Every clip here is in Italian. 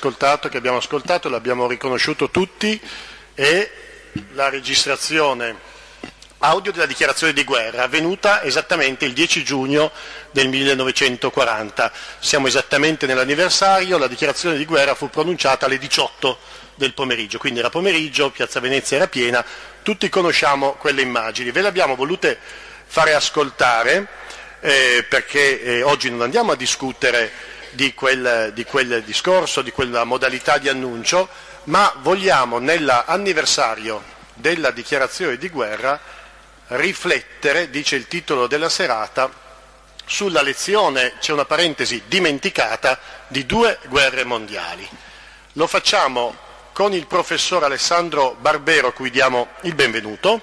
ascoltato, che abbiamo ascoltato, l'abbiamo riconosciuto tutti, è la registrazione audio della dichiarazione di guerra, avvenuta esattamente il 10 giugno del 1940. Siamo esattamente nell'anniversario, la dichiarazione di guerra fu pronunciata alle 18 del pomeriggio, quindi era pomeriggio, Piazza Venezia era piena, tutti conosciamo quelle immagini. Ve le abbiamo volute fare ascoltare perché oggi non andiamo a discutere di quel discorso, di quella modalità di annuncio, ma vogliamo nell'anniversario della dichiarazione di guerra riflettere, dice il titolo della serata, sulla lezione, c'è una parentesi, dimenticata, di 2 guerre mondiali. Lo facciamo con il professor Alessandro Barbero, a cui diamo il benvenuto.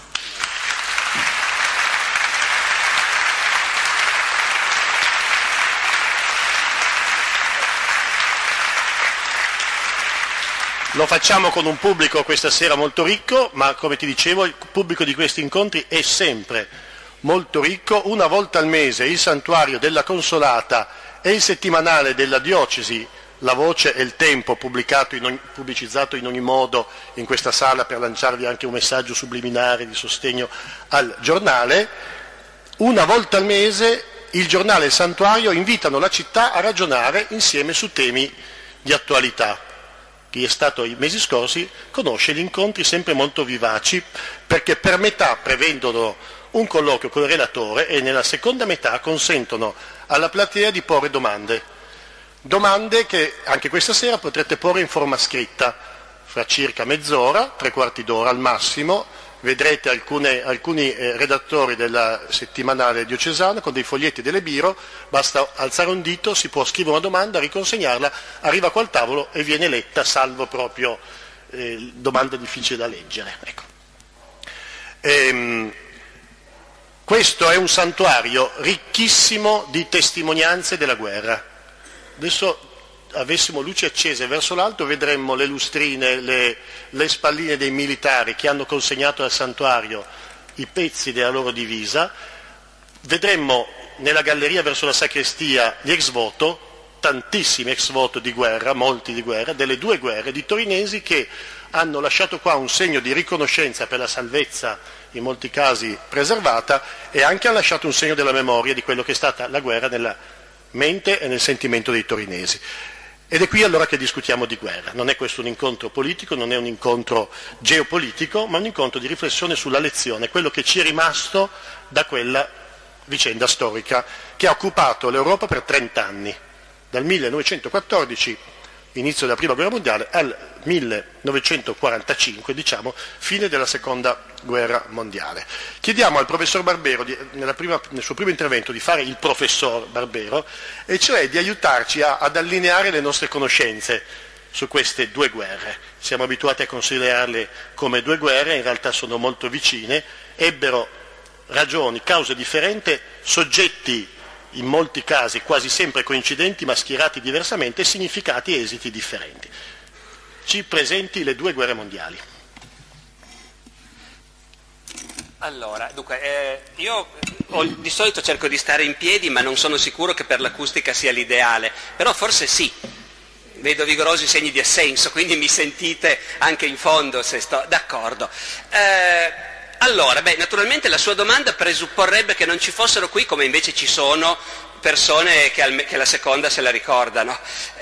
Lo facciamo con un pubblico questa sera molto ricco, ma come ti dicevo il pubblico di questi incontri è sempre molto ricco. Una volta al mese il Santuario della Consolata e il settimanale della Diocesi, La Voce e il Tempo, pubblicizzato in ogni modo in questa sala per lanciarvi anche un messaggio subliminare di sostegno al giornale. Una volta al mese il giornale e il Santuario invitano la città a ragionare insieme su temi di attualità. Chi è stato i mesi scorsi conosce gli incontri sempre molto vivaci, perché per metà prevedono un colloquio con il relatore e nella seconda metà consentono alla platea di porre domande che anche questa sera potrete porre in forma scritta. Fra circa mezz'ora, 3/4 d'ora al massimo, vedrete alcuni redattori della settimanale diocesana con dei foglietti e delle biro, basta alzare un dito, si può scrivere una domanda, riconsegnarla, arriva qua al tavolo e viene letta, salvo proprio domanda difficile da leggere. Ecco. Questo è un santuario ricchissimo di testimonianze della guerra. Adesso avessimo luci accese verso l'alto vedremmo le lustrine, le spalline dei militari che hanno consegnato al santuario i pezzi della loro divisa, vedremmo nella galleria verso la sacrestia gli ex voto, tantissimi ex voto di guerra, molti di guerra, delle 2 guerre, di torinesi che hanno lasciato qua un segno di riconoscenza per la salvezza, in molti casi preservata, e anche hanno lasciato un segno della memoria di quello che è stata la guerra nella mente e nel sentimento dei torinesi. Ed è qui allora che discutiamo di guerra. Non è questo un incontro politico, non è un incontro geopolitico, ma un incontro di riflessione sulla lezione, quello che ci è rimasto da quella vicenda storica che ha occupato l'Europa per 30 anni, dal 1914, inizio della Prima Guerra Mondiale, al 1945, diciamo, fine della Seconda Guerra Mondiale. Chiediamo al professor Barbero, nel suo primo intervento, di fare il professor Barbero, e cioè di aiutarci ad allineare le nostre conoscenze su queste 2 guerre. Siamo abituati a considerarle come 2 guerre, in realtà sono molto vicine, ebbero ragioni, cause differenti, soggetti in molti casi quasi sempre coincidenti ma schierati diversamente, significati e esiti differenti. Ci presenti le 2 guerre mondiali. Allora, dunque, io di solito cerco di stare in piedi, ma non sono sicuro che per l'acustica sia l'ideale, però forse sì. Vedo vigorosi segni di assenso, quindi mi sentite anche in fondo se sto d'accordo. Allora, naturalmente la sua domanda presupporrebbe che non ci fossero qui, come invece ci sono, persone che la seconda se la ricordano.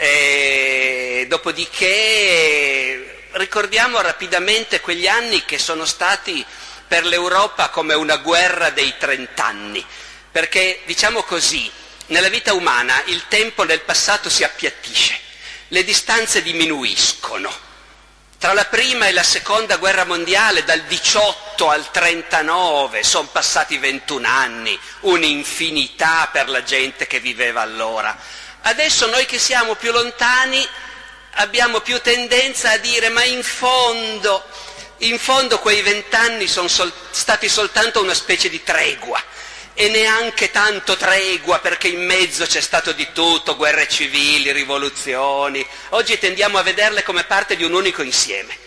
Dopodiché ricordiamo rapidamente quegli anni che sono stati per l'Europa come una guerra dei 30 anni, perché diciamo così, nella vita umana il tempo nel passato si appiattisce, le distanze diminuiscono. Tra la prima e la seconda guerra mondiale, dal 18 al 39, sono passati 21 anni, un'infinità per la gente che viveva allora. Adesso noi che siamo più lontani abbiamo più tendenza a dire ma in fondo quei 20 anni sono stati soltanto una specie di tregua, e neanche tanto tregua, perché in mezzo c'è stato di tutto, guerre civili, rivoluzioni. Oggi tendiamo a vederle come parte di un unico insieme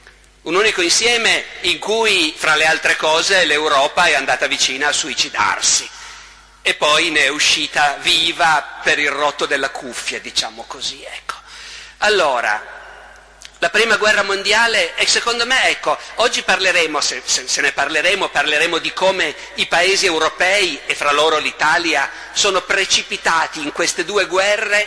in cui, fra le altre cose, l'Europa è andata vicina a suicidarsi e poi ne è uscita viva per il rotto della cuffia, diciamo così, ecco. Allora, la prima guerra mondiale, e secondo me, ecco, oggi parleremo, se ne parleremo di come i paesi europei, e fra loro l'Italia, sono precipitati in queste due guerre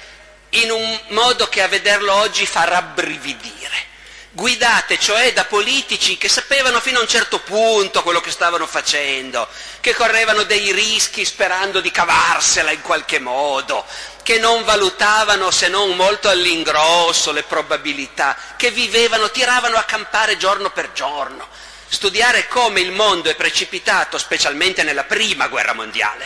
in un modo che a vederlo oggi fa rabbrividire. Guidate cioè da politici che sapevano fino a un certo punto quello che stavano facendo, che correvano dei rischi sperando di cavarsela in qualche modo, che non valutavano se non molto all'ingrosso le probabilità, che vivevano, tiravano a campare giorno per giorno. Studiare come il mondo è precipitato, specialmente nella prima guerra mondiale.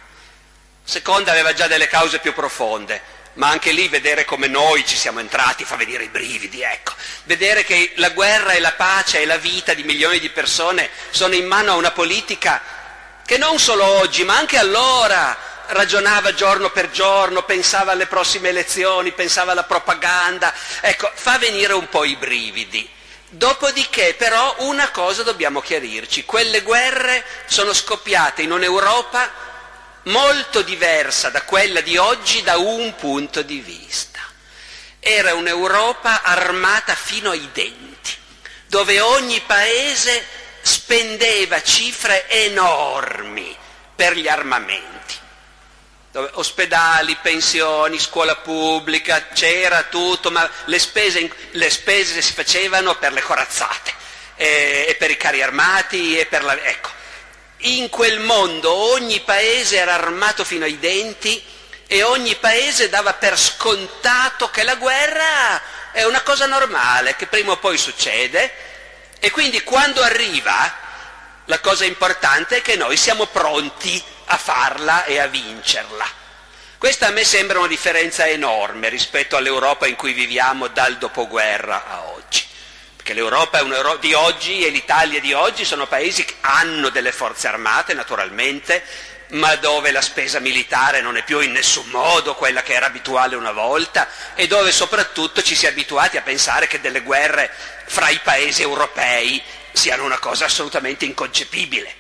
Seconda aveva già delle cause più profonde. Ma anche lì vedere come noi ci siamo entrati fa venire i brividi, ecco. Vedere che la guerra e la pace e la vita di milioni di persone sono in mano a una politica che non solo oggi, ma anche allora ragionava giorno per giorno, pensava alle prossime elezioni, pensava alla propaganda, ecco, fa venire un po' i brividi. Dopodiché però una cosa dobbiamo chiarirci, quelle guerre sono scoppiate in un'Europa molto diversa da quella di oggi da un punto di vista. Era un'Europa armata fino ai denti, dove ogni paese spendeva cifre enormi per gli armamenti. Dove ospedali, pensioni, scuola pubblica, c'era tutto, ma le spese si facevano per le corazzate, e per i carri armati, e per la... ecco. In quel mondo ogni paese era armato fino ai denti e ogni paese dava per scontato che la guerra è una cosa normale, che prima o poi succede, e quindi quando arriva la cosa importante è che noi siamo pronti a farla e a vincerla. Questa a me sembra una differenza enorme rispetto all'Europa in cui viviamo dal dopoguerra a oggi. Perché l'Europa di oggi e l'Italia di oggi sono paesi che hanno delle forze armate, naturalmente, ma dove la spesa militare non è più in nessun modo quella che era abituale una volta, e dove soprattutto ci si è abituati a pensare che delle guerre fra i paesi europei siano una cosa assolutamente inconcepibile.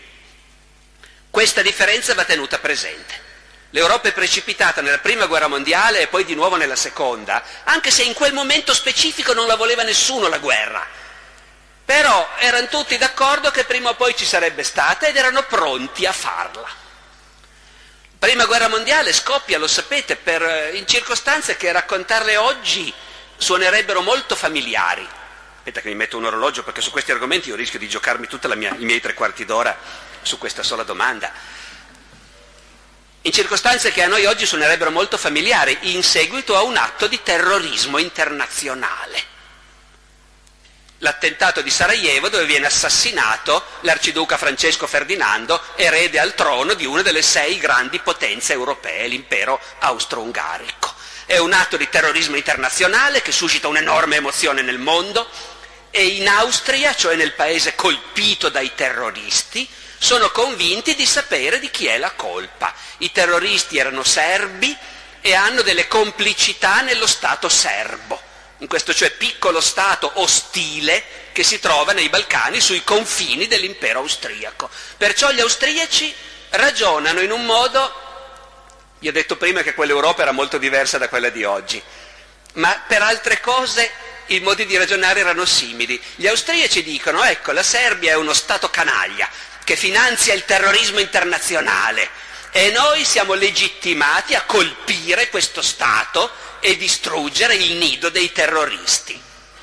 Questa differenza va tenuta presente. L'Europa è precipitata nella prima guerra mondiale e poi di nuovo nella seconda, anche se in quel momento specifico non la voleva nessuno la guerra. Però erano tutti d'accordo che prima o poi ci sarebbe stata ed erano pronti a farla. La prima guerra mondiale scoppia, lo sapete, in circostanze che raccontarle oggi suonerebbero molto familiari. Aspetta che mi metto un orologio, perché su questi argomenti io rischio di giocarmi tutta i miei 3/4 d'ora su questa sola domanda. In circostanze che a noi oggi suonerebbero molto familiari, in seguito a un atto di terrorismo internazionale. L'attentato di Sarajevo, dove viene assassinato l'arciduca Francesco Ferdinando, erede al trono di una delle 6 grandi potenze europee, l'impero austro-ungarico. È un atto di terrorismo internazionale che suscita un'enorme emozione nel mondo, e in Austria, cioè nel paese colpito dai terroristi, sono convinti di sapere di chi è la colpa. I terroristi erano serbi e hanno delle complicità nello Stato serbo, in questo cioè piccolo Stato ostile che si trova nei Balcani sui confini dell'impero austriaco. Perciò gli austriaci ragionano in un modo, io ho detto prima che quell'Europa era molto diversa da quella di oggi, ma per altre cose i modi di ragionare erano simili. Gli austriaci dicono, ecco, la Serbia è uno Stato canaglia che finanzia il terrorismo internazionale e noi siamo legittimati a colpire questo Stato e distruggere il nido dei terroristi.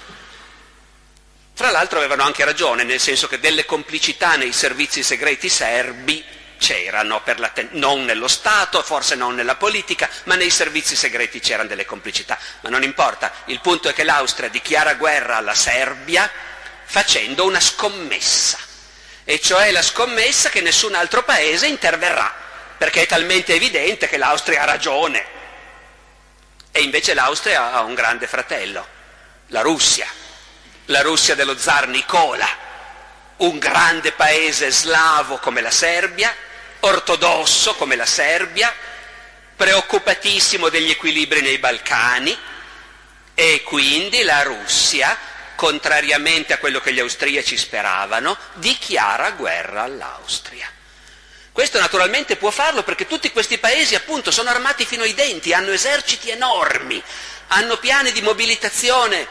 Fra l'altro avevano anche ragione, nel senso che delle complicità nei servizi segreti serbi c'erano, non nello Stato, forse non nella politica, ma nei servizi segreti c'erano delle complicità. Ma non importa, il punto è che l'Austria dichiara guerra alla Serbia facendo una scommessa. E cioè la scommessa che nessun altro paese interverrà, perché è talmente evidente che l'Austria ha ragione. E invece l'Austria ha un grande fratello, la Russia dello zar Nicola, un grande paese slavo come la Serbia, ortodosso come la Serbia, preoccupatissimo degli equilibri nei Balcani, e quindi la Russia, contrariamente a quello che gli austriaci speravano, dichiara guerra all'Austria. Questo naturalmente può farlo perché tutti questi paesi appunto sono armati fino ai denti, hanno eserciti enormi, hanno piani di mobilitazione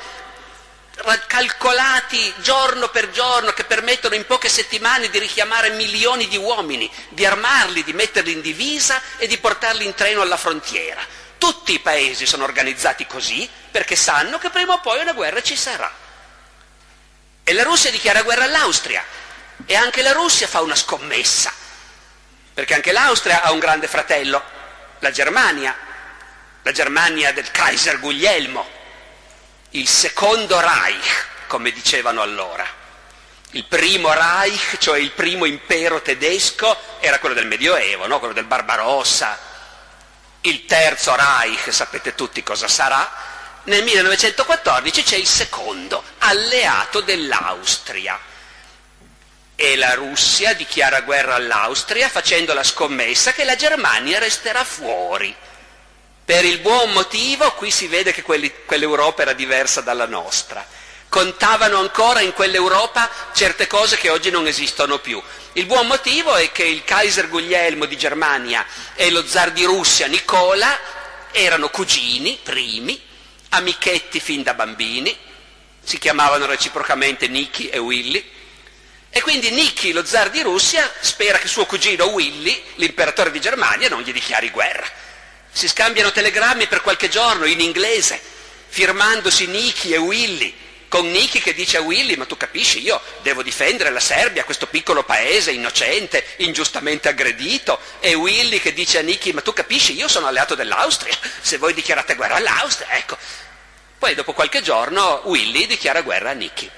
calcolati giorno per giorno che permettono in poche settimane di richiamare milioni di uomini, di armarli, di metterli in divisa e di portarli in treno alla frontiera. Tutti i paesi sono organizzati così perché sanno che prima o poi una guerra ci sarà. E la Russia dichiara guerra all'Austria e anche la Russia fa una scommessa, perché anche l'Austria ha un grande fratello, la Germania del Kaiser Guglielmo, il secondo Reich, come dicevano allora. Il primo Reich, cioè il primo impero tedesco, era quello del Medioevo, no? Quello del Barbarossa. Il terzo Reich, sapete tutti cosa sarà. Nel 1914 c'è il secondo, alleato dell'Austria. E la Russia dichiara guerra all'Austria facendo la scommessa che la Germania resterà fuori. Per il buon motivo, qui si vede che quell'Europa era diversa dalla nostra. Contavano ancora in quell'Europa certe cose che oggi non esistono più. Il buon motivo è che il Kaiser Guglielmo di Germania e lo zar di Russia Nicola erano cugini primi, amichetti fin da bambini, si chiamavano reciprocamente Nicky e Willy, e quindi Nicky, lo zar di Russia, spera che suo cugino Willy, l'imperatore di Germania, non gli dichiari guerra. Si scambiano telegrammi per qualche giorno in inglese, firmandosi Nicky e Willy, con Nicky che dice a Willy: ma tu capisci, io devo difendere la Serbia, questo piccolo paese innocente, ingiustamente aggredito, e Willy che dice a Nicky: ma tu capisci, io sono alleato dell'Austria, se voi dichiarate guerra all'Austria, ecco. Poi dopo qualche giorno Willy dichiara guerra a Nicky.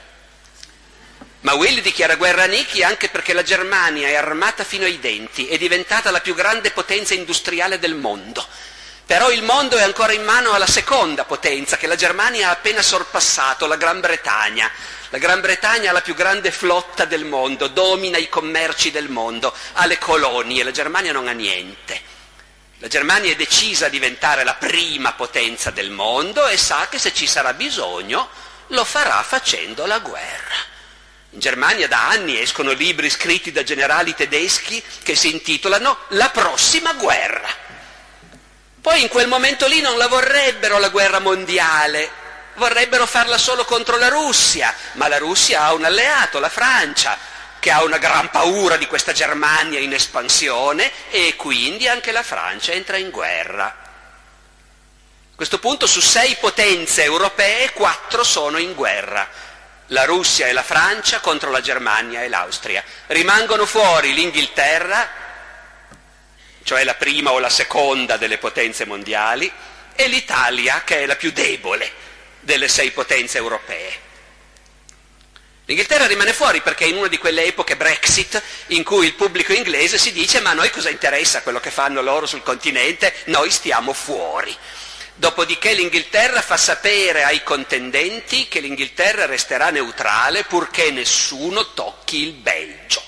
Ma Willy dichiara guerra a Nicky anche perché la Germania è armata fino ai denti, è diventata la più grande potenza industriale del mondo. Però il mondo è ancora in mano alla seconda potenza che la Germania ha appena sorpassato, la Gran Bretagna. La Gran Bretagna ha la più grande flotta del mondo, domina i commerci del mondo, ha le colonie, la Germania non ha niente. La Germania è decisa a diventare la prima potenza del mondo e sa che se ci sarà bisogno lo farà facendo la guerra. In Germania da anni escono libri scritti da generali tedeschi che si intitolano La prossima guerra. Poi in quel momento lì non la vorrebbero la guerra mondiale, vorrebbero farla solo contro la Russia, ma la Russia ha un alleato, la Francia, che ha una gran paura di questa Germania in espansione e quindi anche la Francia entra in guerra. A questo punto su 6 potenze europee 4 sono in guerra. La Russia e la Francia contro la Germania e l'Austria. Rimangono fuori l'Inghilterra, cioè la prima o la seconda delle potenze mondiali, e l'Italia, che è la più debole delle 6 potenze europee. L'Inghilterra rimane fuori perché è in una di quelle epoche Brexit in cui il pubblico inglese si dice: ma a noi cosa interessa quello che fanno loro sul continente, noi stiamo fuori. Dopodiché l'Inghilterra fa sapere ai contendenti che l'Inghilterra resterà neutrale purché nessuno tocchi il Belgio.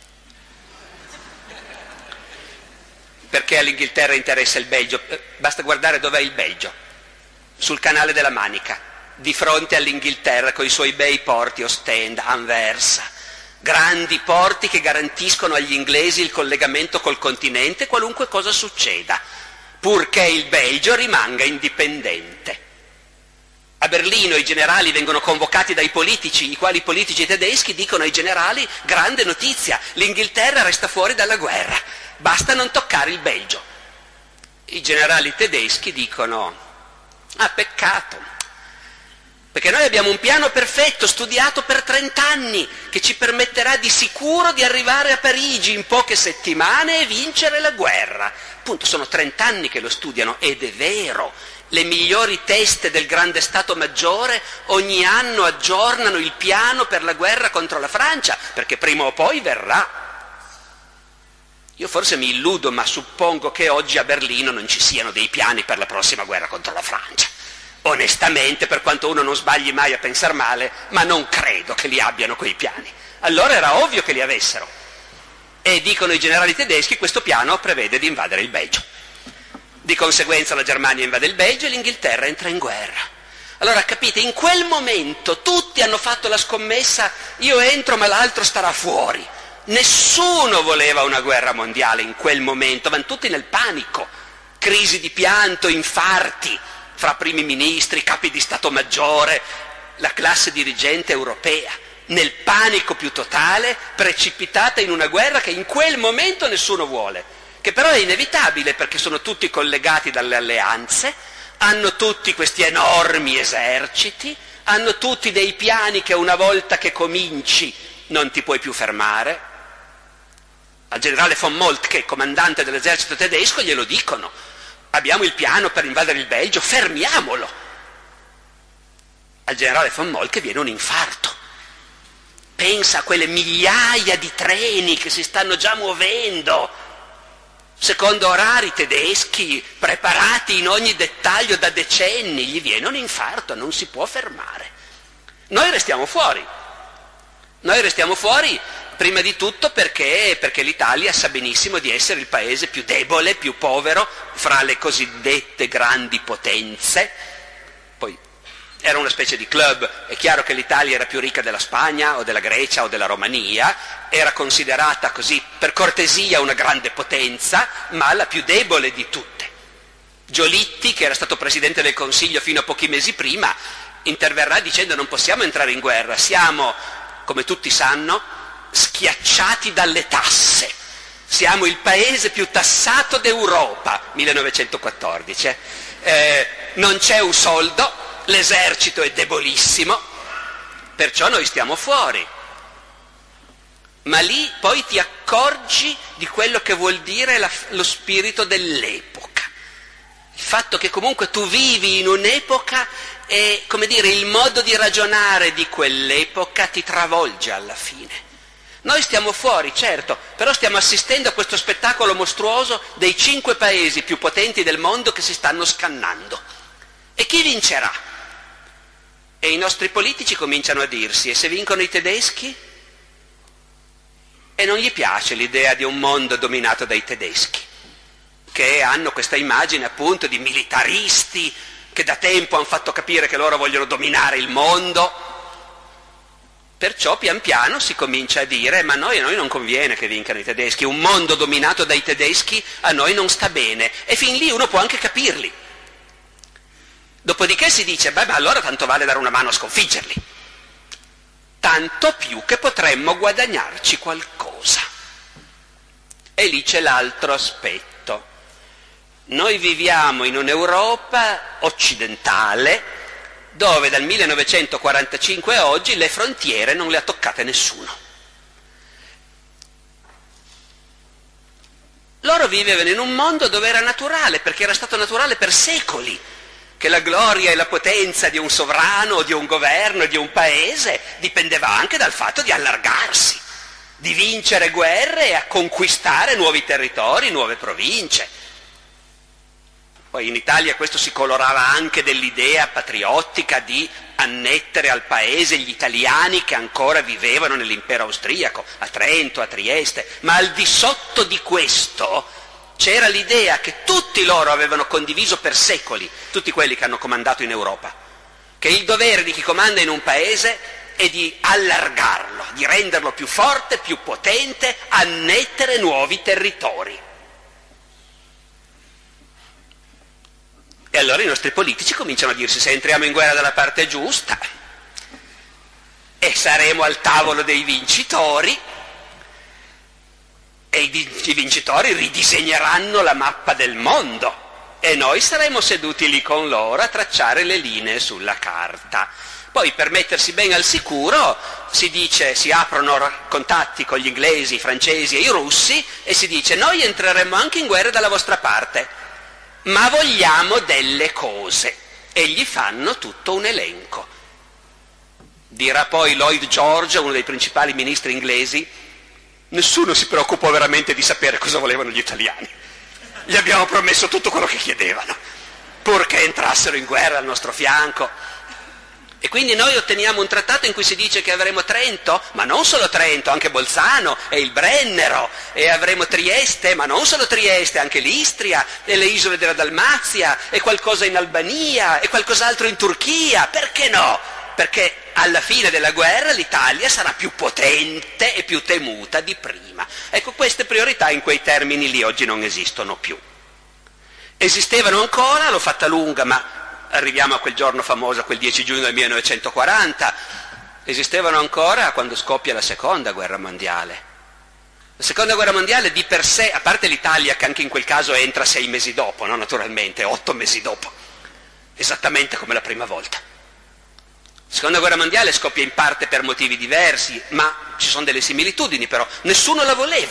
Perché all'Inghilterra interessa il Belgio? Basta guardare dov'è il Belgio, sul canale della Manica, di fronte all'Inghilterra con i suoi bei porti, Ostende, Anversa, grandi porti che garantiscono agli inglesi il collegamento col continente qualunque cosa succeda, purché il Belgio rimanga indipendente. A Berlino i generali vengono convocati dai politici, i quali politici tedeschi dicono ai generali: grande notizia, l'Inghilterra resta fuori dalla guerra, basta non toccare il Belgio. I generali tedeschi dicono: ah, peccato, perché noi abbiamo un piano perfetto, studiato per 30 anni, che ci permetterà di sicuro di arrivare a Parigi in poche settimane e vincere la guerra. Appunto, sono 30 anni che lo studiano, ed è vero. Le migliori teste del grande Stato Maggiore ogni anno aggiornano il piano per la guerra contro la Francia, perché prima o poi verrà. Io forse mi illudo, ma suppongo che oggi a Berlino non ci siano dei piani per la prossima guerra contro la Francia. Onestamente, per quanto uno non sbagli mai a pensar male, ma non credo che li abbiano quei piani. Allora era ovvio che li avessero. E dicono i generali tedeschi: questo piano prevede di invadere il Belgio. Di conseguenza la Germania invade il Belgio e l'Inghilterra entra in guerra. Allora capite, in quel momento tutti hanno fatto la scommessa: io entro ma l'altro starà fuori. Nessuno voleva una guerra mondiale in quel momento, vanno tutti nel panico, crisi di pianto, infarti, fra primi ministri, capi di Stato Maggiore, la classe dirigente europea, nel panico più totale, precipitata in una guerra che in quel momento nessuno vuole, che però è inevitabile perché sono tutti collegati dalle alleanze, hanno tutti questi enormi eserciti, hanno tutti dei piani che una volta che cominci non ti puoi più fermare. Al generale von Moltke, comandante dell'esercito tedesco, glielo dicono: abbiamo il piano per invadere il Belgio, fermiamolo. Al generale von Moltke viene un infarto. Pensa a quelle migliaia di treni che si stanno già muovendo, secondo orari tedeschi, preparati in ogni dettaglio da decenni. Gli viene un infarto, non si può fermare. Noi restiamo fuori. Noi restiamo fuori prima di tutto perché l'Italia sa benissimo di essere il paese più debole, più povero fra le cosiddette grandi potenze. Poi era una specie di club, è chiaro che l'Italia era più ricca della Spagna o della Grecia o della Romania, era considerata così per cortesia una grande potenza, ma la più debole di tutte. Giolitti, che era stato Presidente del Consiglio fino a pochi mesi prima, interverrà dicendo: non possiamo entrare in guerra, siamo, come tutti sanno, schiacciati dalle tasse. Siamo il paese più tassato d'Europa, 1914. Non c'è un soldo, l'esercito è debolissimo, perciò noi stiamo fuori. Ma lì poi ti accorgi di quello che vuol dire lo spirito dell'epoca. Il fatto che comunque tu vivi in un'epoca e, come dire, il modo di ragionare di quell'epoca ti travolge alla fine. Noi stiamo fuori, certo, però stiamo assistendo a questo spettacolo mostruoso dei 5 paesi più potenti del mondo che si stanno scannando. E chi vincerà? E i nostri politici cominciano a dirsi: e se vincono i tedeschi? E non gli piace l'idea di un mondo dominato dai tedeschi, che hanno questa immagine appunto di militaristi che da tempo hanno fatto capire che loro vogliono dominare il mondo. Perciò pian piano si comincia a dire: ma a noi non conviene che vincano i tedeschi, un mondo dominato dai tedeschi a noi non sta bene. E fin lì uno può anche capirli. Dopodiché si dice: beh, ma allora tanto vale dare una mano a sconfiggerli. Tanto più che potremmo guadagnarci qualcosa. E lì c'è l'altro aspetto. Noi viviamo in un'Europa occidentale dove dal 1945 a oggi le frontiere non le ha toccate nessuno. Loro vivevano in un mondo dove era naturale, perché era stato naturale per secoli, che la gloria e la potenza di un sovrano, di un governo, di un paese dipendeva anche dal fatto di allargarsi, di vincere guerre e a conquistare nuovi territori, nuove province. Poi in Italia questo si colorava anche dell'idea patriottica di annettere al paese gli italiani che ancora vivevano nell'impero austriaco, a Trento, a Trieste, ma al di sotto di questo c'era l'idea che tutti loro avevano condiviso per secoli, tutti quelli che hanno comandato in Europa, che il dovere di chi comanda in un paese è di allargarlo, di renderlo più forte, più potente, annettere nuovi territori. E allora i nostri politici cominciano a dirsi: se entriamo in guerra dalla parte giusta e saremo al tavolo dei vincitori, e i vincitori ridisegneranno la mappa del mondo e noi saremo seduti lì con loro a tracciare le linee sulla carta. Poi, per mettersi ben al sicuro, si aprono contatti con gli inglesi, i francesi e i russi e si dice: noi entreremo anche in guerra dalla vostra parte, ma vogliamo delle cose. E gli fanno tutto un elenco. Dirà poi Lloyd George, uno dei principali ministri inglesi: nessuno si preoccupò veramente di sapere cosa volevano gli italiani. Gli abbiamo promesso tutto quello che chiedevano, purché entrassero in guerra al nostro fianco. E quindi noi otteniamo un trattato in cui si dice che avremo Trento, ma non solo Trento, anche Bolzano e il Brennero, e avremo Trieste, ma non solo Trieste, anche l'Istria e le isole della Dalmazia, e qualcosa in Albania, e qualcos'altro in Turchia. Perché no? Perché alla fine della guerra l'Italia sarà più potente e più temuta di prima. Ecco, queste priorità in quei termini lì oggi non esistono più. Esistevano ancora, l'ho fatta lunga, ma arriviamo a quel giorno famoso, quel 10 giugno del 1940, esistevano ancora quando scoppia la seconda guerra mondiale. La seconda guerra mondiale di per sé, a parte l'Italia che anche in quel caso entra 6 mesi dopo, no? Naturalmente, 8 mesi dopo, esattamente come la prima volta. La seconda guerra mondiale scoppia in parte per motivi diversi, ma ci sono delle similitudini però, nessuno la voleva.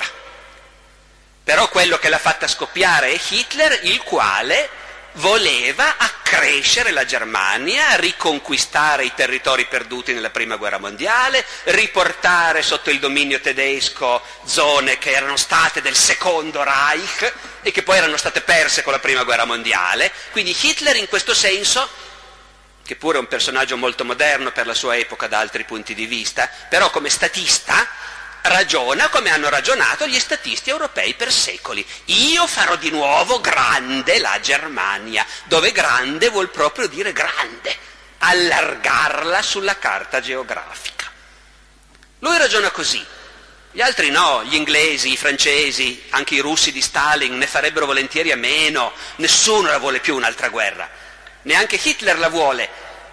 Però quello che l'ha fatta scoppiare è Hitler, il quale voleva accrescere la Germania, riconquistare i territori perduti nella prima guerra mondiale, riportare sotto il dominio tedesco zone che erano state del secondo Reich e che poi erano state perse con la prima guerra mondiale. Quindi Hitler in questo senso, che pure è un personaggio molto moderno per la sua epoca da altri punti di vista, però come statista ragiona come hanno ragionato gli statisti europei per secoli. Io farò di nuovo grande la Germania, dove grande vuol proprio dire grande, allargarla sulla carta geografica. Lui ragiona così, gli altri no, gli inglesi, i francesi, anche i russi di Stalin ne farebbero volentieri a meno, nessuno la vuole più un'altra guerra, neanche Hitler la vuole,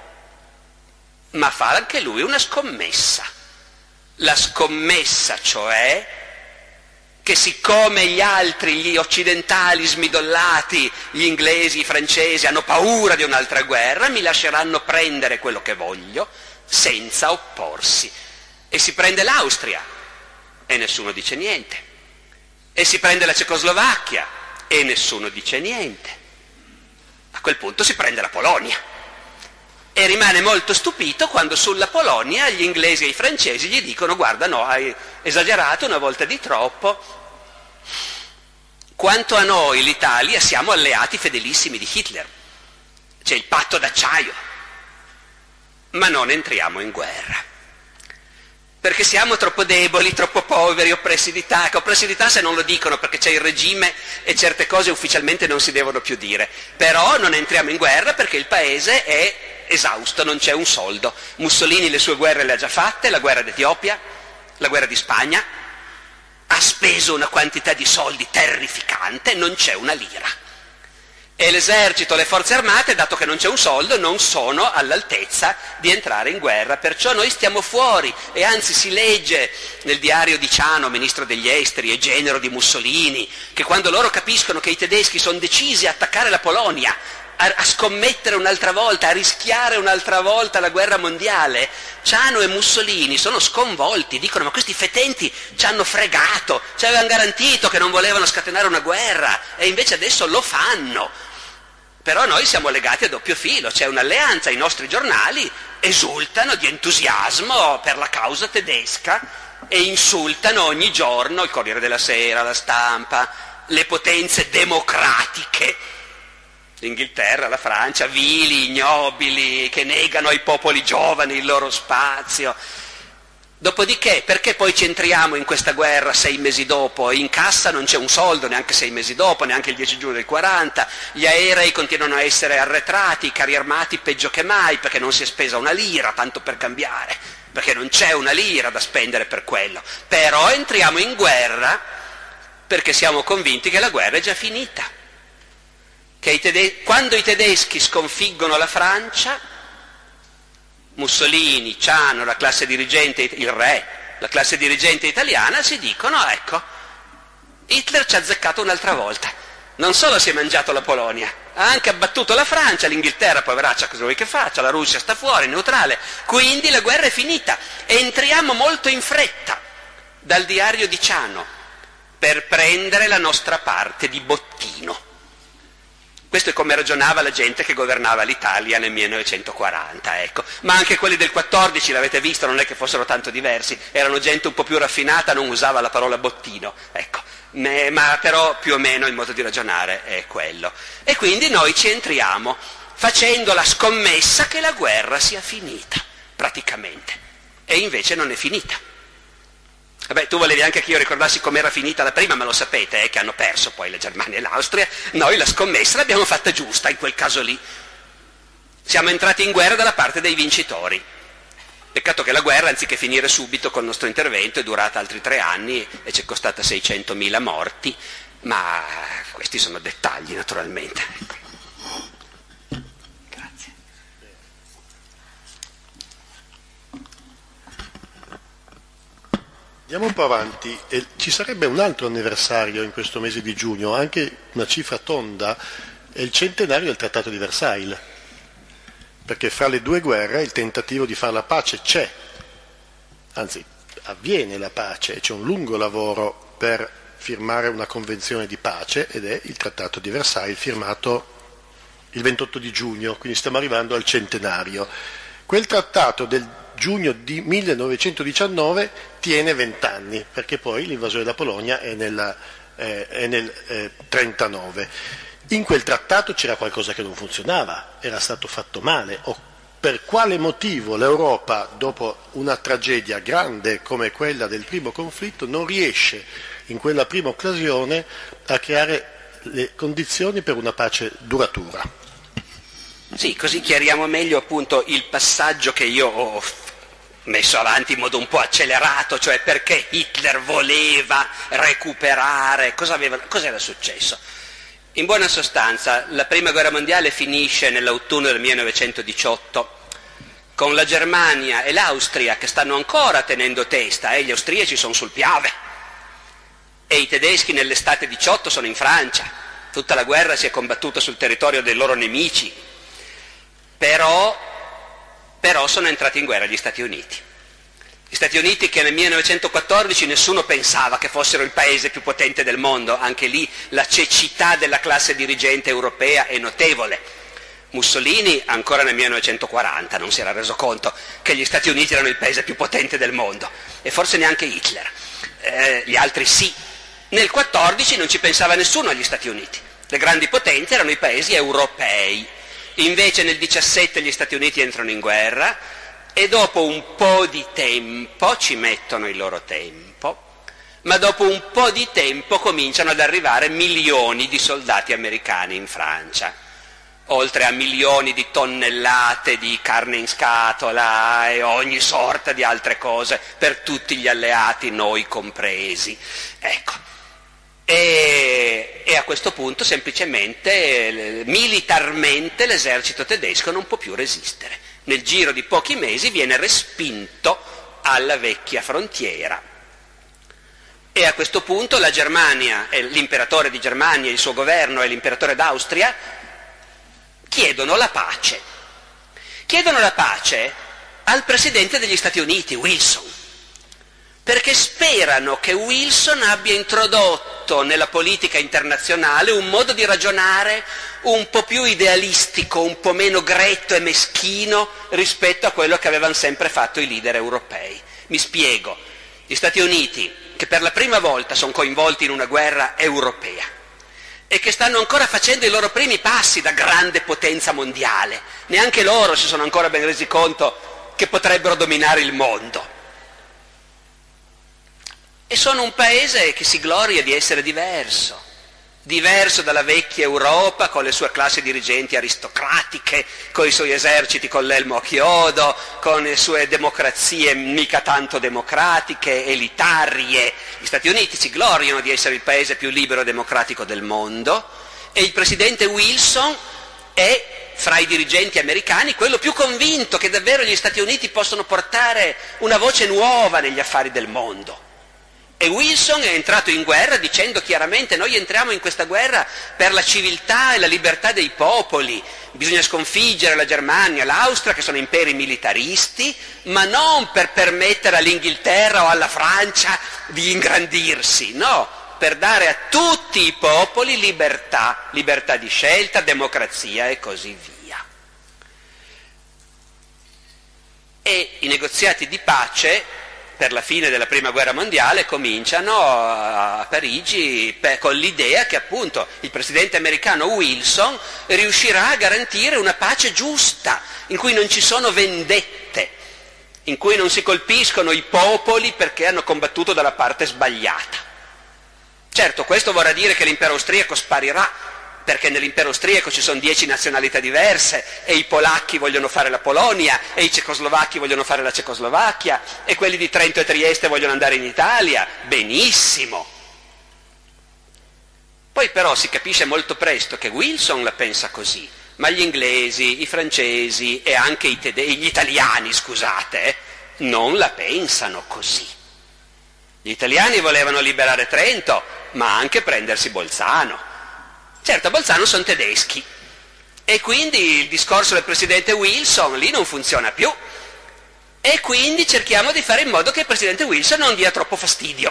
ma fa anche lui una scommessa. La scommessa, cioè, che siccome gli altri, gli occidentali smidollati, gli inglesi, i francesi, hanno paura di un'altra guerra, mi lasceranno prendere quello che voglio senza opporsi. E si prende l'Austria e nessuno dice niente. E si prende la Cecoslovacchia e nessuno dice niente. A quel punto si prende la Polonia. E rimane molto stupito quando sulla Polonia gli inglesi e i francesi gli dicono: guarda, no, hai esagerato una volta di troppo. Quanto a noi, l'Italia, siamo alleati fedelissimi di Hitler. C'è il patto d'acciaio. Ma non entriamo in guerra. Perché siamo troppo deboli, troppo poveri, oppressi d'Italia. Oppressi d'Italia se non lo dicono perché c'è il regime e certe cose ufficialmente non si devono più dire. Però non entriamo in guerra perché il paese è esausto, non c'è un soldo. Mussolini le sue guerre le ha già fatte, la guerra d'Etiopia, la guerra di Spagna, ha speso una quantità di soldi terrificante, non c'è una lira. E l'esercito, le forze armate, dato che non c'è un soldo, non sono all'altezza di entrare in guerra, perciò noi stiamo fuori. E anzi si legge nel diario di Ciano, ministro degli esteri e genero di Mussolini, che quando loro capiscono che i tedeschi sono decisi a attaccare la Polonia, a scommettere un'altra volta, a rischiare un'altra volta la guerra mondiale, Ciano e Mussolini sono sconvolti, dicono: ma questi fetenti ci hanno fregato, ci avevano garantito che non volevano scatenare una guerra e invece adesso lo fanno. Però noi siamo legati a doppio filo, c'è un'alleanza, i nostri giornali esultano di entusiasmo per la causa tedesca e insultano ogni giorno il Corriere della Sera, la Stampa, le potenze democratiche, l'Inghilterra, la Francia, vili, ignobili, che negano ai popoli giovani il loro spazio. Dopodiché, perché poi ci entriamo in questa guerra 6 mesi dopo? In cassa non c'è un soldo, neanche 6 mesi dopo, neanche il 10 giugno del 40, gli aerei continuano a essere arretrati, i carri armati peggio che mai, perché non si è spesa una lira, tanto per cambiare, perché non c'è una lira da spendere per quello. Però entriamo in guerra perché siamo convinti che la guerra è già finita. Che quando i tedeschi sconfiggono la Francia, Mussolini, Ciano, la classe dirigente, il re, la classe dirigente italiana si dicono: ecco, Hitler ci ha azzeccato un'altra volta, non solo si è mangiato la Polonia, ha anche abbattuto la Francia, l'Inghilterra, poveraccia, cosa vuoi che faccia, la Russia sta fuori, neutrale, quindi la guerra è finita. E entriamo molto in fretta dal diario di Ciano per prendere la nostra parte di bottino. Questo è come ragionava la gente che governava l'Italia nel 1940, ecco. Ma anche quelli del 14, l'avete visto, non è che fossero tanto diversi, erano gente un po' più raffinata, non usava la parola bottino, ecco. Ma però più o meno il modo di ragionare è quello. E quindi noi ci entriamo facendo la scommessa che la guerra sia finita, praticamente. E invece non è finita. Vabbè, tu volevi anche che io ricordassi com'era finita la prima, ma lo sapete, che hanno perso poi la Germania e l'Austria. Noi la scommessa l'abbiamo fatta giusta in quel caso lì. Siamo entrati in guerra dalla parte dei vincitori. Peccato che la guerra, anziché finire subito col nostro intervento, è durata altri 3 anni e ci è costata 600.000 morti, ma questi sono dettagli naturalmente. Grazie. Andiamo un po' avanti, ci sarebbe un altro anniversario in questo mese di giugno, anche una cifra tonda, è il centenario del Trattato di Versailles, perché fra le due guerre il tentativo di fare la pace c'è, anzi avviene la pace, c'è un lungo lavoro per firmare una convenzione di pace ed è il Trattato di Versailles firmato il 28 di giugno, quindi stiamo arrivando al centenario. Quel trattato del giugno di 1919 tiene 20 anni, perché poi l'invasione della Polonia è nel 1939. In quel trattato c'era qualcosa che non funzionava, era stato fatto male, o per quale motivo l'Europa, dopo una tragedia grande come quella del primo conflitto, non riesce in quella prima occasione a creare le condizioni per una pace duratura. Sì, così chiariamo meglio appunto il passaggio che io ho messo avanti in modo un po' accelerato, cioè perché Hitler voleva recuperare, cos'era successo? In buona sostanza, la prima guerra mondiale finisce nell'autunno del 1918 con la Germania e l'Austria che stanno ancora tenendo testa, gli austriaci sono sul Piave e i tedeschi nell'estate 18 sono in Francia, tutta la guerra si è combattuta sul territorio dei loro nemici. Però sono entrati in guerra gli Stati Uniti. Gli Stati Uniti che nel 1914 nessuno pensava che fossero il paese più potente del mondo, anche lì la cecità della classe dirigente europea è notevole. Mussolini ancora nel 1940 non si era reso conto che gli Stati Uniti erano il paese più potente del mondo, e forse neanche Hitler, gli altri sì. Nel 1914 non ci pensava nessuno agli Stati Uniti, le grandi potenze erano i paesi europei. Invece nel 17 gli Stati Uniti entrano in guerra e dopo un po' di tempo, ci mettono il loro tempo, ma dopo un po' di tempo cominciano ad arrivare milioni di soldati americani in Francia, oltre a milioni di tonnellate di carne in scatola e ogni sorta di altre cose per tutti gli alleati, noi compresi. Ecco. E a questo punto semplicemente militarmente l'esercito tedesco non può più resistere. Nel giro di pochi mesi viene respinto alla vecchia frontiera e a questo punto la Germania, l'imperatore di Germania, il suo governo e l'imperatore d'Austria chiedono la pace. Chiedono la pace al presidente degli Stati Uniti, Wilson, perché sperano che Wilson abbia introdotto nella politica internazionale un modo di ragionare un po' più idealistico, un po' meno gretto e meschino rispetto a quello che avevano sempre fatto i leader europei. Mi spiego, gli Stati Uniti, che per la prima volta sono coinvolti in una guerra europea e che stanno ancora facendo i loro primi passi da grande potenza mondiale, neanche loro si sono ancora ben resi conto che potrebbero dominare il mondo. E sono un paese che si gloria di essere diverso dalla vecchia Europa, con le sue classi dirigenti aristocratiche, con i suoi eserciti con l'elmo a chiodo, con le sue democrazie mica tanto democratiche, elitarie. Gli Stati Uniti si gloriano di essere il paese più libero e democratico del mondo e il presidente Wilson è, fra i dirigenti americani, quello più convinto che davvero gli Stati Uniti possono portare una voce nuova negli affari del mondo. E Wilson è entrato in guerra dicendo chiaramente: noi entriamo in questa guerra per la civiltà e la libertà dei popoli, bisogna sconfiggere la Germania, l'Austria che sono imperi militaristi, ma non per permettere all'Inghilterra o alla Francia di ingrandirsi, no, per dare a tutti i popoli libertà di scelta, democrazia e così via. E i negoziati di pace per la fine della prima guerra mondiale cominciano a Parigi con l'idea che appunto il presidente americano Wilson riuscirà a garantire una pace giusta, in cui non ci sono vendette, in cui non si colpiscono i popoli perché hanno combattuto dalla parte sbagliata. Certo, questo vorrà dire che l'impero austriaco sparirà, perché nell'impero austriaco ci sono 10 nazionalità diverse e i polacchi vogliono fare la Polonia e i cecoslovacchi vogliono fare la Cecoslovacchia e quelli di Trento e Trieste vogliono andare in Italia. Benissimo. Poi però si capisce molto presto che Wilson la pensa così, ma gli inglesi, i francesi e anche gli italiani, scusate, non la pensano così. Gli italiani volevano liberare Trento, ma anche prendersi Bolzano. Certo, a Bolzano sono tedeschi e quindi il discorso del presidente Wilson lì non funziona più e quindi cerchiamo di fare in modo che il presidente Wilson non dia troppo fastidio.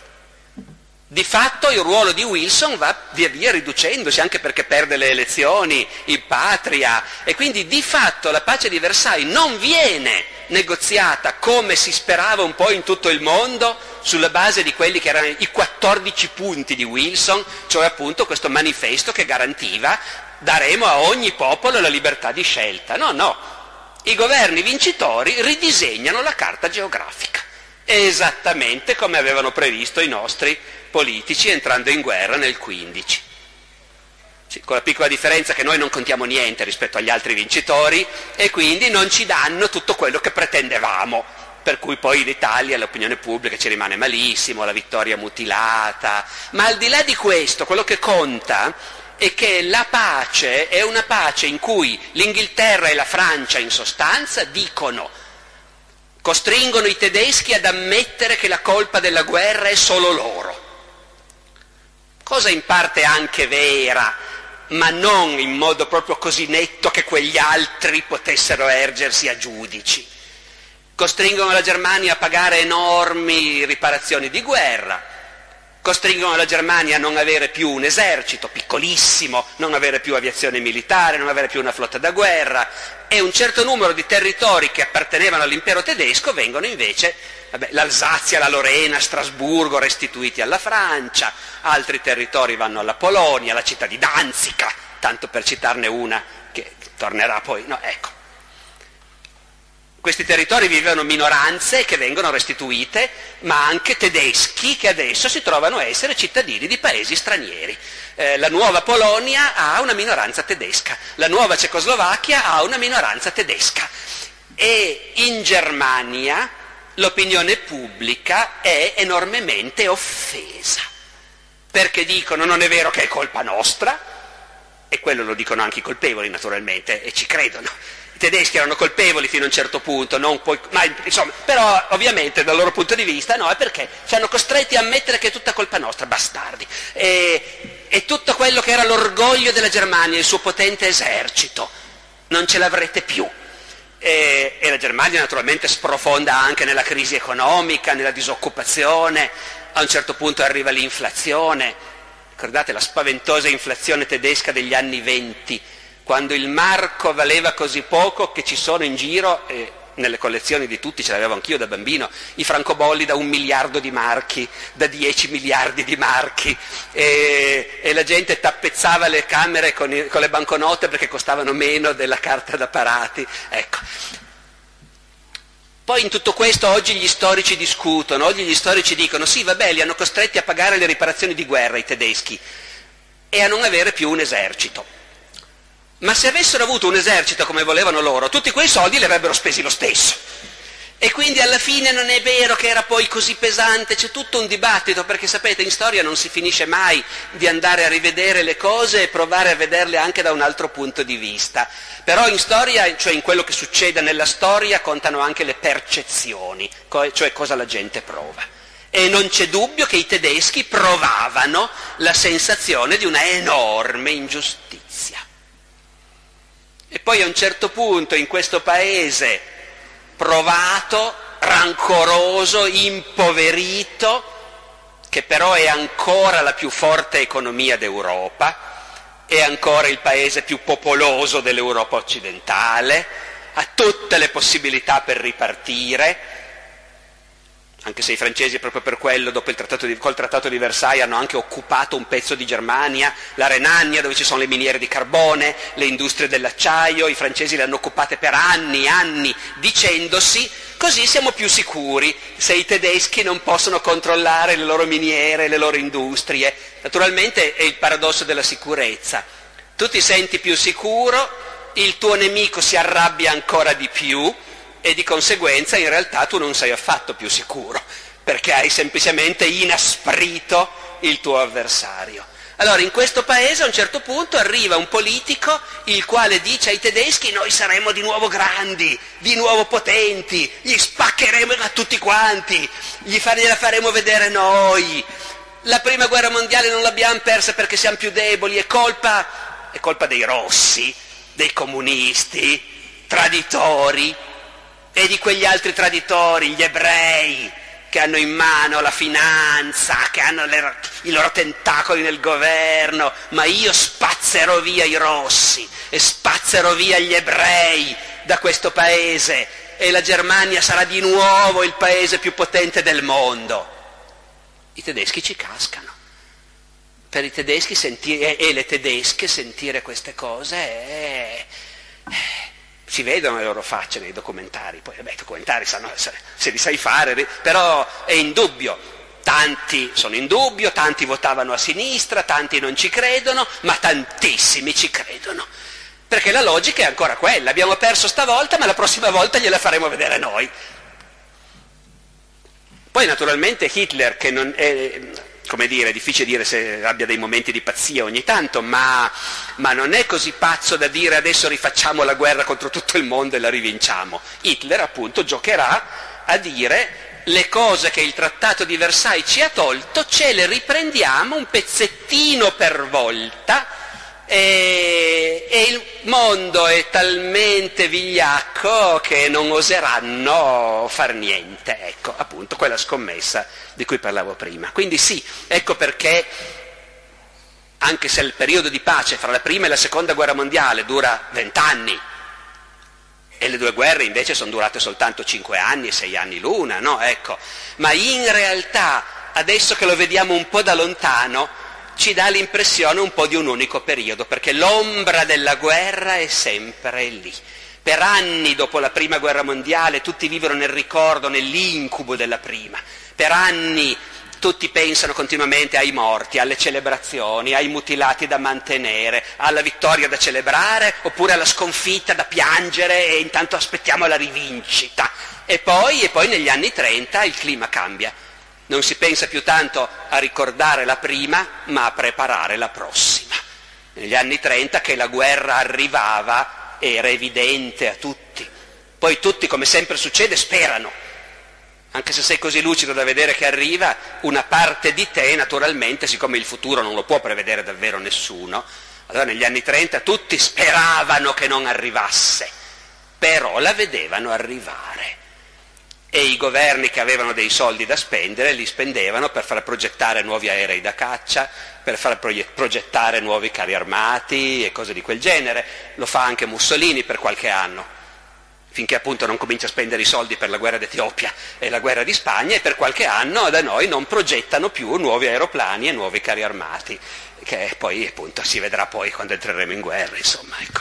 Di fatto il ruolo di Wilson va via via riducendosi, anche perché perde le elezioni, impatria, e quindi di fatto la pace di Versailles non viene negoziata come si sperava un po' in tutto il mondo, sulla base di quelli che erano i 14 punti di Wilson, cioè appunto questo manifesto che garantiva daremo a ogni popolo la libertà di scelta. No, i governi vincitori ridisegnano la carta geografica, esattamente come avevano previsto i nostri politici entrando in guerra nel 15. Sì, con la piccola differenza che noi non contiamo niente rispetto agli altri vincitori e quindi non ci danno tutto quello che pretendevamo, per cui poi in Italia l'opinione pubblica ci rimane malissimo, la vittoria mutilata, ma al di là di questo quello che conta è che la pace è una pace in cui l'Inghilterra e la Francia in sostanza costringono i tedeschi ad ammettere che la colpa della guerra è solo loro. Cosa in parte anche vera, ma non in modo proprio così netto che quegli altri potessero ergersi a giudici. Costringono la Germania a pagare enormi riparazioni di guerra, costringono la Germania a non avere più un esercito piccolissimo, non avere più aviazione militare, non avere più una flotta da guerra, e un certo numero di territori che appartenevano all'impero tedesco vengono invece, l'Alsazia, la Lorena, Strasburgo restituiti alla Francia, altri territori vanno alla Polonia, la città di Danzica, tanto per citarne una che tornerà poi, ecco. Questi territori vivevano minoranze che vengono restituite, ma anche tedeschi che adesso si trovano a essere cittadini di paesi stranieri. La nuova Polonia ha una minoranza tedesca, la nuova Cecoslovacchia ha una minoranza tedesca e in Germania l'opinione pubblica è enormemente offesa, perché dicono non è vero che è colpa nostra, e quello lo dicono anche i colpevoli naturalmente, e ci credono. I tedeschi erano colpevoli fino a un certo punto, però ovviamente dal loro punto di vista no, è perché ci hanno costretti a ammettere che è tutta colpa nostra, bastardi. E tutto quello che era l'orgoglio della Germania, il suo potente esercito, non ce l'avrete più. E la Germania naturalmente sprofonda anche nella crisi economica, nella disoccupazione, a un certo punto arriva l'inflazione, ricordate la spaventosa inflazione tedesca degli anni 20, quando il marco valeva così poco che ci sono in giro, nelle collezioni di tutti, ce l'avevo anch'io da bambino, i francobolli da 1 miliardo di marchi, da 10 miliardi di marchi, e la gente tappezzava le camere con le banconote perché costavano meno della carta da parati. Ecco. Poi in tutto questo oggi gli storici discutono, oggi gli storici dicono sì vabbè li hanno costretti a pagare le riparazioni di guerra i tedeschi e a non avere più un esercito. Ma se avessero avuto un esercito come volevano loro, tutti quei soldi li avrebbero spesi lo stesso. E quindi alla fine non è vero che era poi così pesante, c'è tutto un dibattito, perché sapete in storia non si finisce mai di andare a rivedere le cose e provare a vederle anche da un altro punto di vista. Però in storia, cioè in quello che succede nella storia, contano anche le percezioni, cioè cosa la gente prova. E non c'è dubbio che i tedeschi provavano la sensazione di una enorme ingiustizia. E poi a un certo punto in questo paese provato, rancoroso, impoverito, che però è ancora la più forte economia d'Europa, è ancora il paese più popoloso dell'Europa occidentale, ha tutte le possibilità per ripartire, anche se i francesi proprio per quello, dopo col trattato di Versailles, hanno anche occupato un pezzo di Germania, la Renania, dove ci sono le miniere di carbone, le industrie dell'acciaio, i francesi le hanno occupate per anni, dicendosi così siamo più sicuri se i tedeschi non possono controllare le loro miniere, le loro industrie. Naturalmente è il paradosso della sicurezza. Tu ti senti più sicuro, il tuo nemico si arrabbia ancora di più, e di conseguenza in realtà tu non sei affatto più sicuro, perché hai semplicemente inasprito il tuo avversario. Allora in questo paese a un certo punto arriva un politico il quale dice ai tedeschi: noi saremo di nuovo grandi, di nuovo potenti, gli spaccheremo a tutti quanti, gliela faremo vedere noi, la prima guerra mondiale non l'abbiamo persa perché siamo più deboli, è colpa dei rossi, dei comunisti, traditori, e di quegli altri traditori, gli ebrei, che hanno in mano la finanza, che hanno i loro tentacoli nel governo, ma io spazzerò via i rossi e spazzerò via gli ebrei da questo paese e la Germania sarà di nuovo il paese più potente del mondo. I tedeschi ci cascano. Per i tedeschi e le tedesche sentire queste cose si vedono le loro facce nei documentari, poi i documentari se li sai fare, però è indubbio, tanti sono in dubbio, tanti votavano a sinistra, tanti non ci credono, ma tantissimi ci credono, perché la logica è ancora quella: abbiamo perso stavolta, ma la prossima volta gliela faremo vedere noi. Poi naturalmente Hitler, che non è, come dire, è difficile dire se abbia dei momenti di pazzia ogni tanto, ma non è così pazzo da dire adesso rifacciamo la guerra contro tutto il mondo e la rivinciamo. Hitler appunto giocherà a dire: le cose che il trattato di Versailles ci ha tolto ce le riprendiamo un pezzettino per volta, e il mondo è talmente vigliacco che non oseranno far niente. Ecco appunto quella scommessa di cui parlavo prima. Quindi sì, ecco perché, anche se il periodo di pace fra la prima e la seconda guerra mondiale dura 20 anni e le due guerre invece sono durate soltanto 5 anni e 6 anni l'una, no? Ecco, ma in realtà adesso che lo vediamo un po' da lontano ci dà l'impressione un po' di un unico periodo, perché l'ombra della guerra è sempre lì. Per anni dopo la prima guerra mondiale tutti vivono nel ricordo, nell'incubo della prima. Per anni tutti pensano continuamente ai morti, alle celebrazioni, ai mutilati da mantenere, alla vittoria da celebrare oppure alla sconfitta da piangere, e intanto aspettiamo la rivincita. E poi negli anni 30 il clima cambia. Non si pensa più tanto a ricordare la prima, ma a preparare la prossima. Negli anni 30 che la guerra arrivava era evidente a tutti. Poi tutti, come sempre succede, sperano. Anche se sei così lucido da vedere che arriva, una parte di te, naturalmente, siccome il futuro non lo può prevedere davvero nessuno, allora negli anni 30 tutti speravano che non arrivasse, però la vedevano arrivare. E i governi che avevano dei soldi da spendere li spendevano per far progettare nuovi aerei da caccia, per far progettare nuovi carri armati e cose di quel genere. Lo fa anche Mussolini per qualche anno, finché appunto non comincia a spendere i soldi per la guerra d'Etiopia e la guerra di Spagna, e per qualche anno da noi non progettano più nuovi aeroplani e nuovi carri armati, che poi appunto si vedrà poi quando entreremo in guerra, insomma, ecco.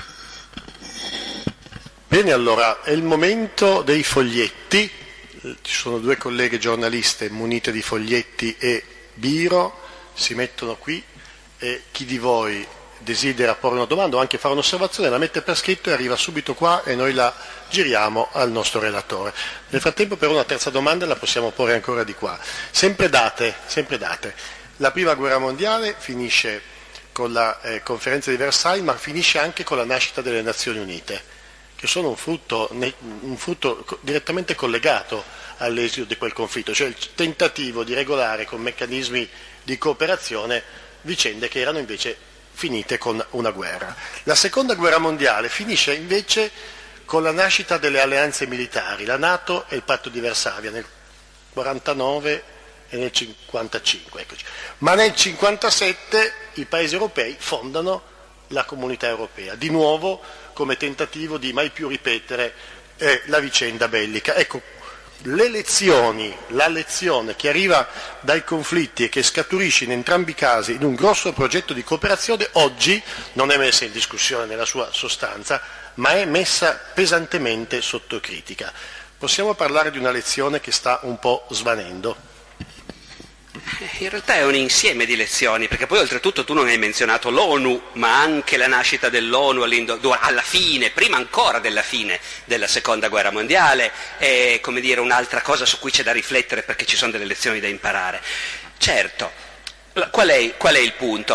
Bene, allora è il momento dei foglietti. Ci sono due colleghe giornaliste munite di foglietti e biro, si mettono qui e chi di voi desidera porre una domanda o anche fare un'osservazione la mette per scritto e arriva subito qua e noi la giriamo al nostro relatore. Nel frattempo per una terza domanda la possiamo porre ancora di qua. Sempre date. La prima guerra mondiale finisce con la conferenza di Versailles, ma finisce anche con la nascita delle Nazioni Unite, che sono un frutto direttamente collegato all'esito di quel conflitto, cioè il tentativo di regolare con meccanismi di cooperazione vicende che erano invece finite con una guerra. La seconda guerra mondiale finisce invece con la nascita delle alleanze militari, la NATO e il patto di Varsavia nel 1949 e nel 1955. Eccoci. Ma nel 1957 i paesi europei fondano la Comunità Europea, di nuovo come tentativo di mai più ripetere la vicenda bellica. Ecco, la lezione che arriva dai conflitti e che scaturisce in entrambi i casi in un grosso progetto di cooperazione, oggi non è messa in discussione nella sua sostanza, ma è messa pesantemente sotto critica. Possiamo parlare di una lezione che sta un po' svanendo? In realtà è un insieme di lezioni, perché poi oltretutto tu non hai menzionato l'ONU, ma anche la nascita dell'ONU alla fine, prima ancora della fine della seconda guerra mondiale, è, come dire, un'altra cosa su cui c'è da riflettere, perché ci sono delle lezioni da imparare. Certo, qual è il punto?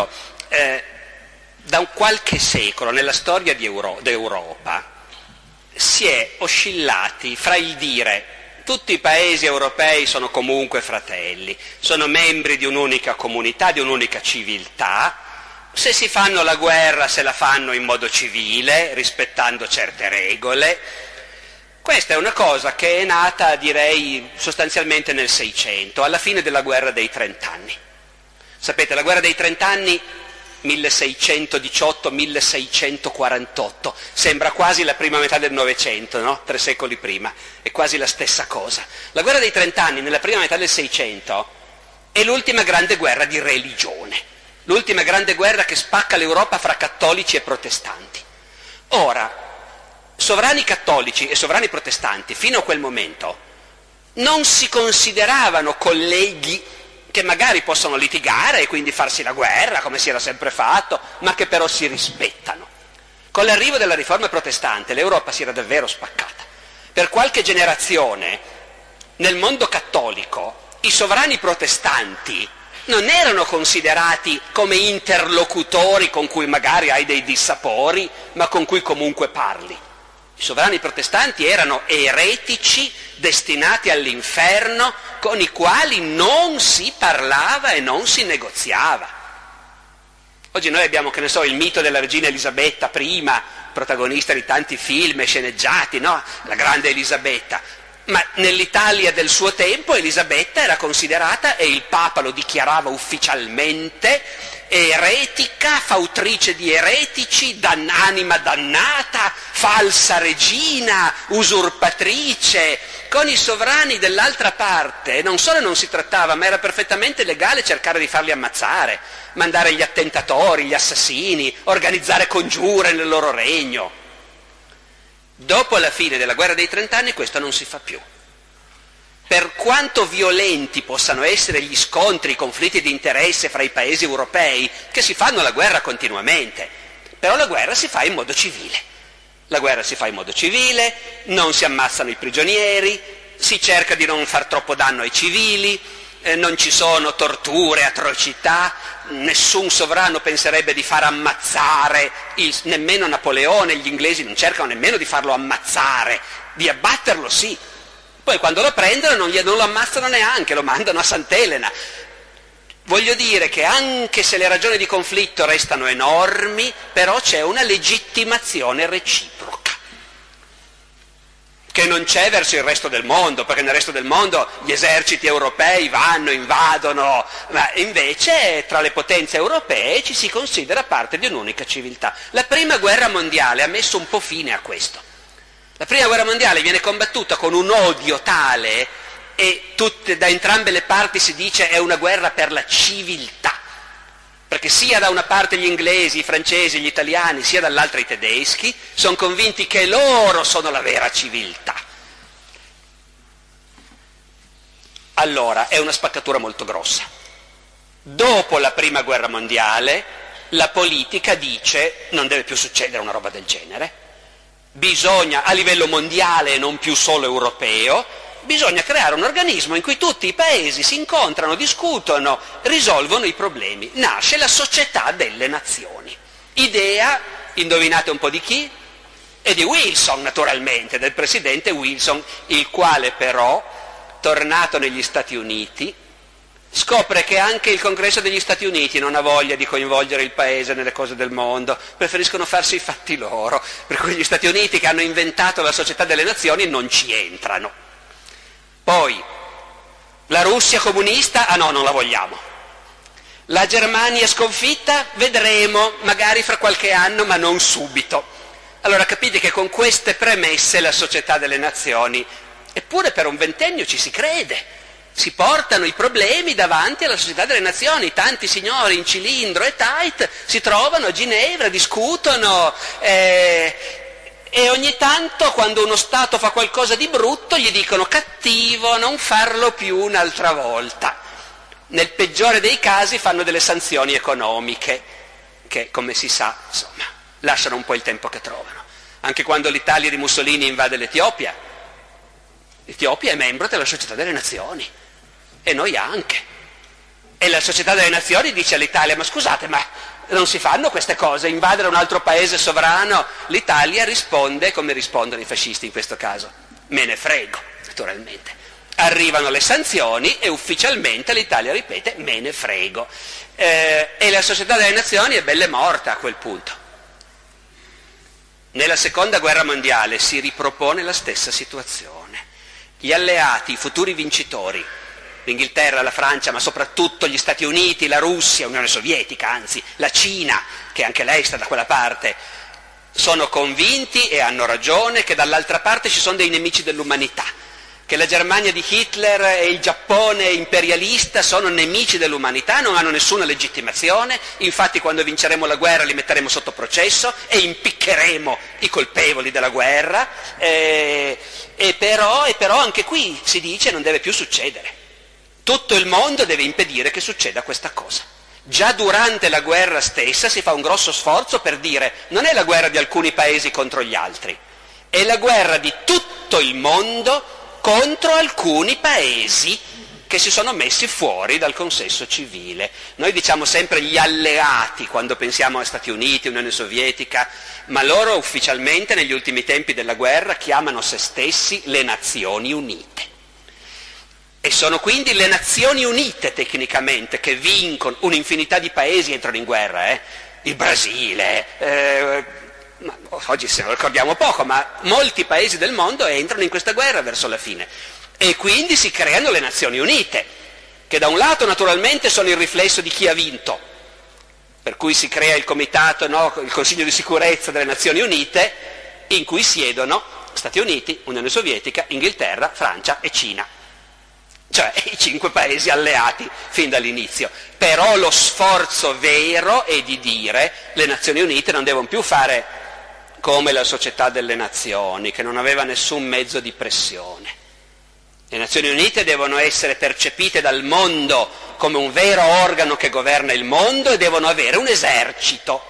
da qualche secolo nella storia d'Europa si è oscillati fra il dire tutti i paesi europei sono comunque fratelli, sono membri di un'unica comunità, di un'unica civiltà, se si fanno la guerra se la fanno in modo civile, rispettando certe regole. Questa è una cosa che è nata, direi, sostanzialmente nel 600, alla fine della guerra dei 30 anni. Sapete, la guerra dei 30 anni 1618-1648, sembra quasi la prima metà del Novecento, no? 3 secoli prima, è quasi la stessa cosa. La guerra dei 30 anni nella prima metà del 600 è l'ultima grande guerra di religione, l'ultima grande guerra che spacca l'Europa fra cattolici e protestanti. Ora, sovrani cattolici e sovrani protestanti fino a quel momento non si consideravano colleghi che magari possono litigare e quindi farsi la guerra, come si era sempre fatto, ma che però si rispettano. Con l'arrivo della riforma protestante l'Europa si era davvero spaccata. Per qualche generazione nel mondo cattolico i sovrani protestanti non erano considerati come interlocutori con cui magari hai dei dissapori, ma con cui comunque parli. I sovrani protestanti erano eretici destinati all'inferno con i quali non si parlava e non si negoziava. Oggi noi abbiamo, che ne so, il mito della regina Elisabetta I, protagonista di tanti film e sceneggiati, no? La grande Elisabetta. Ma nell'Italia del suo tempo Elisabetta era considerata, e il Papa lo dichiarava ufficialmente, eretica, fautrice di eretici, anima dannata, falsa regina, usurpatrice. Con i sovrani dell'altra parte non solo non si trattava, ma era perfettamente legale cercare di farli ammazzare, mandare gli attentatori, gli assassini, organizzare congiure nel loro regno. Dopo la fine della guerra dei 30 anni questo non si fa più. Per quanto violenti possano essere gli scontri, i conflitti di interesse fra i paesi europei, che si fanno la guerra continuamente, però la guerra si fa in modo civile. La guerra si fa in modo civile, non si ammazzano i prigionieri, si cerca di non far troppo danno ai civili, non ci sono torture, atrocità, nessun sovrano penserebbe di far ammazzare, nemmeno Napoleone, gli inglesi non cercano nemmeno di farlo ammazzare, di abbatterlo sì. Poi quando lo prendono non lo ammazzano neanche, lo mandano a Sant'Elena. Voglio dire che anche se le ragioni di conflitto restano enormi, però c'è una legittimazione reciproca, che non c'è verso il resto del mondo, perché nel resto del mondo gli eserciti europei vanno, invadono, ma invece tra le potenze europee ci si considera parte di un'unica civiltà. La prima guerra mondiale ha messo un po' fine a questo. La prima guerra mondiale viene combattuta con un odio tale, e da entrambe le parti si dice è una guerra per la civiltà, perché sia da una parte gli inglesi, i francesi, gli italiani, sia dall'altra i tedeschi sono convinti che loro sono la vera civiltà. Allora è una spaccatura molto grossa. Dopo la prima guerra mondiale la politica dice non deve più succedere una roba del genere, bisogna a livello mondiale e non più solo europeo, bisogna creare un organismo in cui tutti i paesi si incontrano, discutono, risolvono i problemi. Nasce la Società delle Nazioni. Idea, indovinate un po' di chi? E di Wilson, naturalmente, del presidente Wilson, il quale però, tornato negli Stati Uniti, scopre che anche il Congresso degli Stati Uniti non ha voglia di coinvolgere il paese nelle cose del mondo, preferiscono farsi i fatti loro, per cui gli Stati Uniti che hanno inventato la Società delle Nazioni non ci entrano. Poi la Russia comunista, no, non la vogliamo. La Germania sconfitta, vedremo, magari fra qualche anno, ma non subito. Allora capite che con queste premesse la Società delle Nazioni, eppure per un ventennio ci si crede, si portano i problemi davanti alla Società delle Nazioni, tanti signori in cilindro e tight si trovano a Ginevra, discutono, e ogni tanto quando uno Stato fa qualcosa di brutto gli dicono cattivo, non farlo più un'altra volta. Nel peggiore dei casi fanno delle sanzioni economiche che, come si sa, insomma, lasciano un po' il tempo che trovano. Anche quando l'Italia di Mussolini invade l'Etiopia, l'Etiopia è membro della Società delle Nazioni e noi anche. E la Società delle Nazioni dice all'Italia, ma scusate, ma non si fanno queste cose, invadere un altro paese sovrano. L'Italia risponde come rispondono i fascisti in questo caso: me ne frego, naturalmente. Arrivano le sanzioni e ufficialmente l'Italia ripete me ne frego. E la Società delle Nazioni è bella e morta a quel punto. Nella seconda guerra mondiale si ripropone la stessa situazione. Gli alleati, i futuri vincitori, l'Inghilterra, la Francia, ma soprattutto gli Stati Uniti, la Russia, l'Unione Sovietica, anzi la Cina, che anche lei sta da quella parte, sono convinti e hanno ragione che dall'altra parte ci sono dei nemici dell'umanità, che la Germania di Hitler e il Giappone imperialista sono nemici dell'umanità, non hanno nessuna legittimazione, infatti quando vinceremo la guerra li metteremo sotto processo e impiccheremo i colpevoli della guerra, e però anche qui si dice non deve più succedere. Tutto il mondo deve impedire che succeda questa cosa. Già durante la guerra stessa si fa un grosso sforzo per dire non è la guerra di alcuni paesi contro gli altri, è la guerra di tutto il mondo contro alcuni paesi che si sono messi fuori dal consesso civile. Noi diciamo sempre gli alleati quando pensiamo a Stati Uniti, Unione Sovietica, ma loro ufficialmente negli ultimi tempi della guerra chiamano se stessi le Nazioni Unite. E sono quindi le Nazioni Unite tecnicamente che vincono, un'infinità di paesi entrano in guerra, il Brasile, ma oggi se ne ricordiamo poco, ma molti paesi del mondo entrano in questa guerra verso la fine. E quindi si creano le Nazioni Unite, che da un lato naturalmente sono il riflesso di chi ha vinto, per cui si crea il comitato, il Consiglio di sicurezza delle Nazioni Unite, in cui siedono Stati Uniti, Unione Sovietica, Inghilterra, Francia e Cina. Cioè i 5 paesi alleati fin dall'inizio. Però lo sforzo vero è di dire le Nazioni Unite non devono più fare come la Società delle Nazioni, che non aveva nessun mezzo di pressione. Le Nazioni Unite devono essere percepite dal mondo come un vero organo che governa il mondo e devono avere un esercito.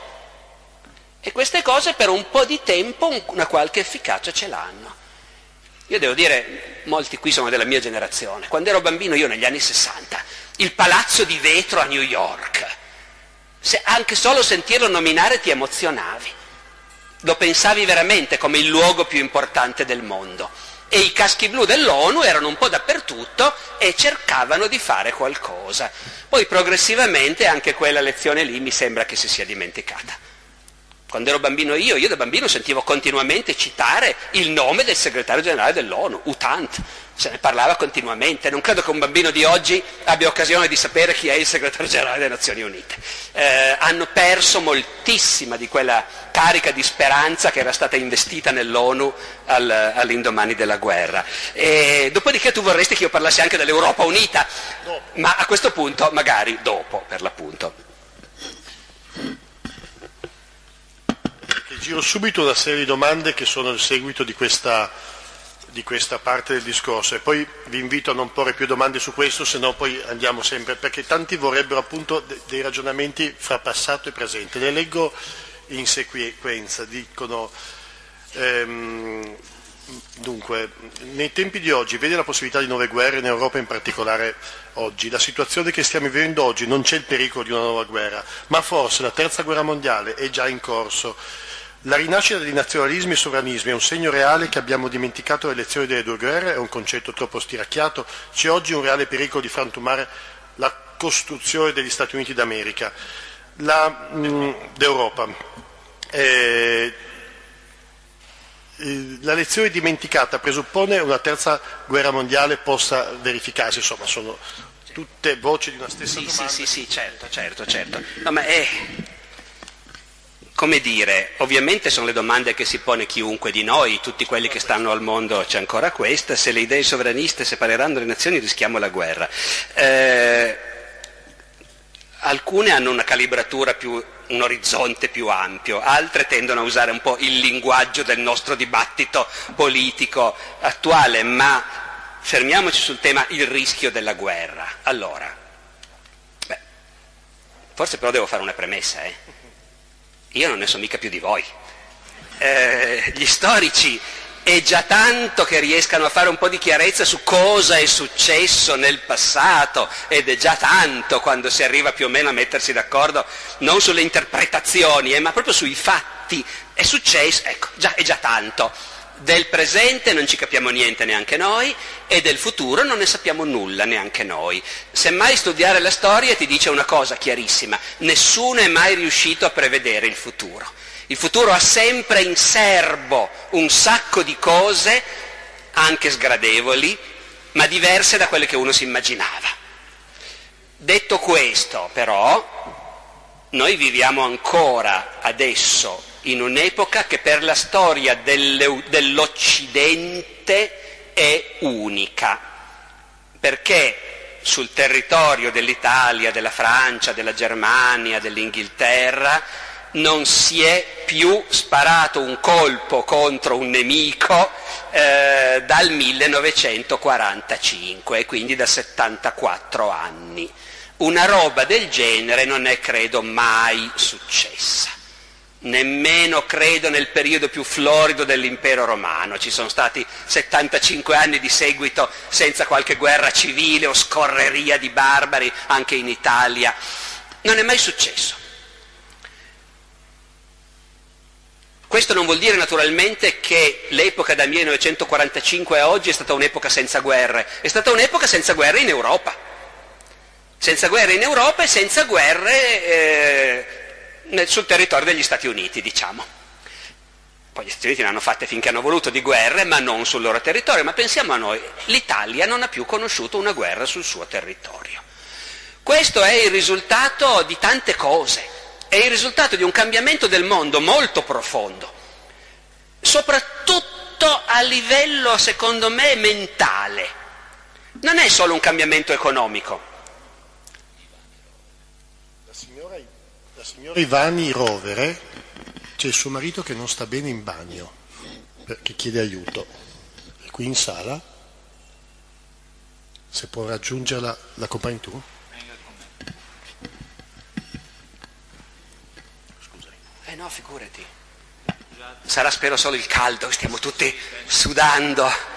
E queste cose per un po' di tempo una qualche efficacia ce l'hanno. Io devo dire, molti qui sono della mia generazione. Quando ero bambino, io negli anni 60, il Palazzo di Vetro a New York, anche solo sentirlo nominare ti emozionavi. Lo pensavi veramente come il luogo più importante del mondo. E i caschi blu dell'ONU erano un po' dappertutto e cercavano di fare qualcosa. Poi progressivamente anche quella lezione lì mi sembra che si sia dimenticata. Quando ero bambino io da bambino sentivo continuamente citare il nome del segretario generale dell'ONU, U Thant, se ne parlava continuamente. Non credo che un bambino di oggi abbia occasione di sapere chi è il segretario generale delle Nazioni Unite. Hanno perso moltissima di quella carica di speranza che era stata investita nell'ONU all'indomani della guerra. E dopodiché tu vorresti che io parlassi anche dell'Europa unita, ma a questo punto magari dopo, per l'appunto. Giro subito una serie di domande che sono il seguito di questa parte del discorso e poi vi invito a non porre più domande su questo, se no poi andiamo sempre, perché tanti vorrebbero appunto dei ragionamenti fra passato e presente. Le leggo in sequenza, dicono dunque, nei tempi di oggi vede la possibilità di nuove guerre in Europa, in particolare oggi. La situazione che stiamo vivendo oggi, non c'è il pericolo di una nuova guerra, ma forse la terza guerra mondiale è già in corso. La rinascita dei nazionalismi e sovranismi è un segno reale che abbiamo dimenticato le lezioni delle 2 guerre, è un concetto troppo stiracchiato, c'è oggi un reale pericolo di frantumare la costruzione degli Stati Uniti d'America, d'Europa. La lezione dimenticata presuppone una terza guerra mondiale possa verificarsi, insomma sono tutte voci di una stessa domanda. Sì, certo. No, ma come dire, ovviamente sono le domande che si pone chiunque di noi, tutti quelli che stanno al mondo. C'è ancora questa: se le idee sovraniste separeranno le nazioni rischiamo la guerra. Alcune hanno una calibratura un orizzonte più ampio, altre tendono a usare un po' il linguaggio del nostro dibattito politico attuale, ma fermiamoci sul tema il rischio della guerra. Allora, forse però devo fare una premessa, Io non ne so mica più di voi. Gli storici è già tanto che riescano a fare un po' di chiarezza su cosa è successo nel passato, ed è già tanto quando si arriva più o meno a mettersi d'accordo non sulle interpretazioni, ma proprio sui fatti. È successo, ecco, è già tanto. Del presente non ci capiamo niente neanche noi, e del futuro non ne sappiamo nulla neanche noi. Semmai studiare la storia ti dice una cosa chiarissima: nessuno è mai riuscito a prevedere il futuro. Il futuro ha sempre in serbo un sacco di cose, anche sgradevoli, ma diverse da quelle che uno si immaginava. Detto questo, però, noi viviamo ancora adesso in un'epoca che per la storia dell'Occidente è unica, perché sul territorio dell'Italia, della Francia, della Germania, dell'Inghilterra non si è più sparato un colpo contro un nemico dal 1945, e quindi da 74 anni. Una roba del genere non è, credo, mai successa. Nemmeno credo nel periodo più florido dell'impero romano. Ci sono stati 75 anni di seguito senza qualche guerra civile o scorreria di barbari anche in Italia. Non è mai successo. Questo non vuol dire naturalmente che l'epoca dal 1945 a oggi è stata un'epoca senza guerre, è stata un'epoca senza guerre in Europa. Senza guerre in Europa e senza guerre sul territorio degli Stati Uniti, diciamo. Poi gli Stati Uniti ne hanno fatte finché hanno voluto di guerre, ma non sul loro territorio. Ma pensiamo a noi, l'Italia non ha più conosciuto una guerra sul suo territorio. Questo è il risultato di tante cose, è il risultato di un cambiamento del mondo molto profondo, soprattutto a livello, secondo me, mentale. Non è solo un cambiamento economico. La signora Ivani Rovere, c'è il suo marito che non sta bene in bagno, che chiede aiuto. È qui in sala, se può raggiungerla, la accompagni tu? Scusami. No, figurati. Sarà, spero, solo il caldo, stiamo tutti sudando.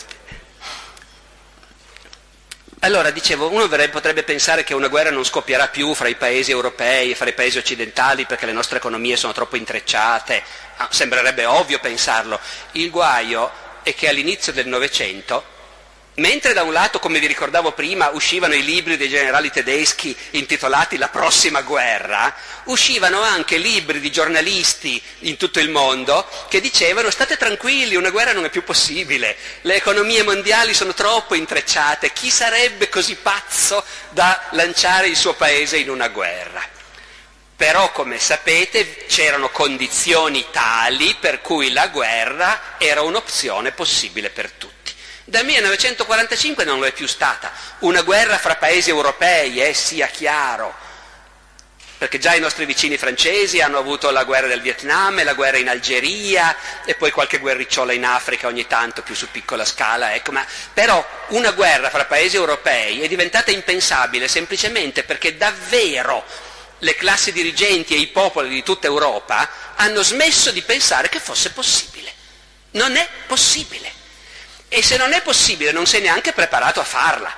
Allora, dicevo, uno potrebbe pensare che una guerra non scoppierà più fra i paesi europei e fra i paesi occidentali perché le nostre economie sono troppo intrecciate. Sembrerebbe ovvio pensarlo. Il guaio è che all'inizio del Novecento, mentre da un lato, come vi ricordavo prima, uscivano i libri dei generali tedeschi intitolati La prossima guerra, uscivano anche libri di giornalisti in tutto il mondo che dicevano: state tranquilli, una guerra non è più possibile, le economie mondiali sono troppo intrecciate, chi sarebbe così pazzo da lanciare il suo paese in una guerra? Però, come sapete, c'erano condizioni tali per cui la guerra era un'opzione possibile per tutti. Dal 1945 non lo è più stata. Una guerra fra paesi europei, sia chiaro, perché già i nostri vicini francesi hanno avuto la guerra del Vietnam e la guerra in Algeria e poi qualche guerricciola in Africa ogni tanto, più su piccola scala, ecco. Però una guerra fra paesi europei è diventata impensabile semplicemente perché davvero le classi dirigenti e i popoli di tutta Europa hanno smesso di pensare che fosse possibile. Non è possibile. E se non è possibile non si è neanche preparato a farla.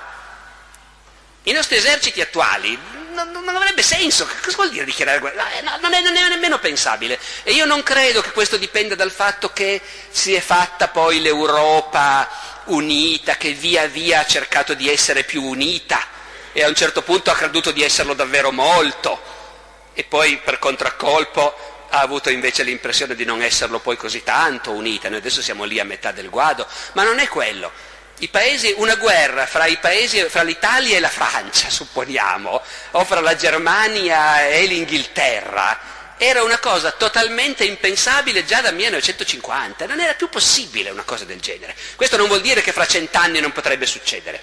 I nostri eserciti attuali non avrebbe senso. Cosa vuol dire dichiarare guerra? Non è nemmeno pensabile. E io non credo che questo dipenda dal fatto che si è fatta poi l'Europa unita, che via via ha cercato di essere più unita e a un certo punto ha creduto di esserlo davvero molto e poi per contraccolpo ha avuto invece l'impressione di non esserlo poi così tanto unita. Noi adesso siamo lì a metà del guado, ma non è quello. I paesi, una guerra fra i paesi, fra l'Italia e la Francia, supponiamo, o fra la Germania e l'Inghilterra, era una cosa totalmente impensabile già dal 1950, non era più possibile una cosa del genere. Questo non vuol dire che fra 100 anni non potrebbe succedere,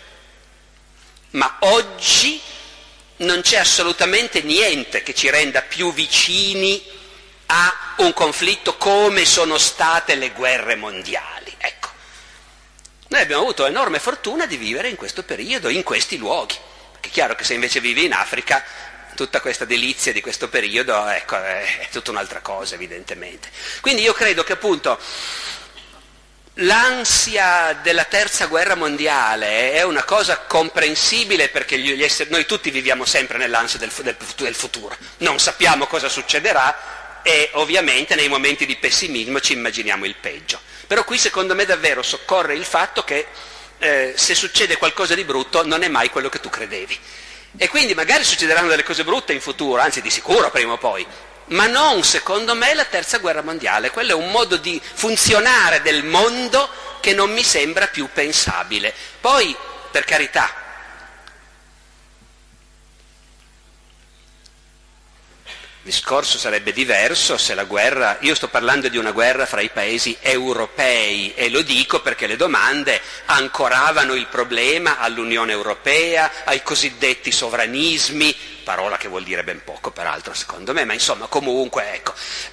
ma oggi non c'è assolutamente niente che ci renda più vicini a un conflitto come sono state le guerre mondiali. Ecco, noi abbiamo avuto l'enorme fortuna di vivere in questo periodo, in questi luoghi, perché è chiaro che se invece vivi in Africa tutta questa delizia di questo periodo, ecco, è tutta un'altra cosa evidentemente. Quindi io credo che appunto L'ansia della terza guerra mondiale è una cosa comprensibile perché noi tutti viviamo sempre nell'ansia del futuro, non sappiamo cosa succederà e ovviamente nei momenti di pessimismo ci immaginiamo il peggio. Però qui secondo me davvero soccorre il fatto che se succede qualcosa di brutto non è mai quello che tu credevi. E quindi magari succederanno delle cose brutte in futuro, anzi di sicuro prima o poi, ma non secondo me la terza guerra mondiale. Quello è un modo di funzionare del mondo che non mi sembra più pensabile. Poi, per carità, il discorso sarebbe diverso se la guerra, io sto parlando di una guerra fra i paesi europei e lo dico perché le domande ancoravano il problema all'Unione Europea, ai cosiddetti sovranismi, parola che vuol dire ben poco peraltro secondo me, ma insomma comunque ecco,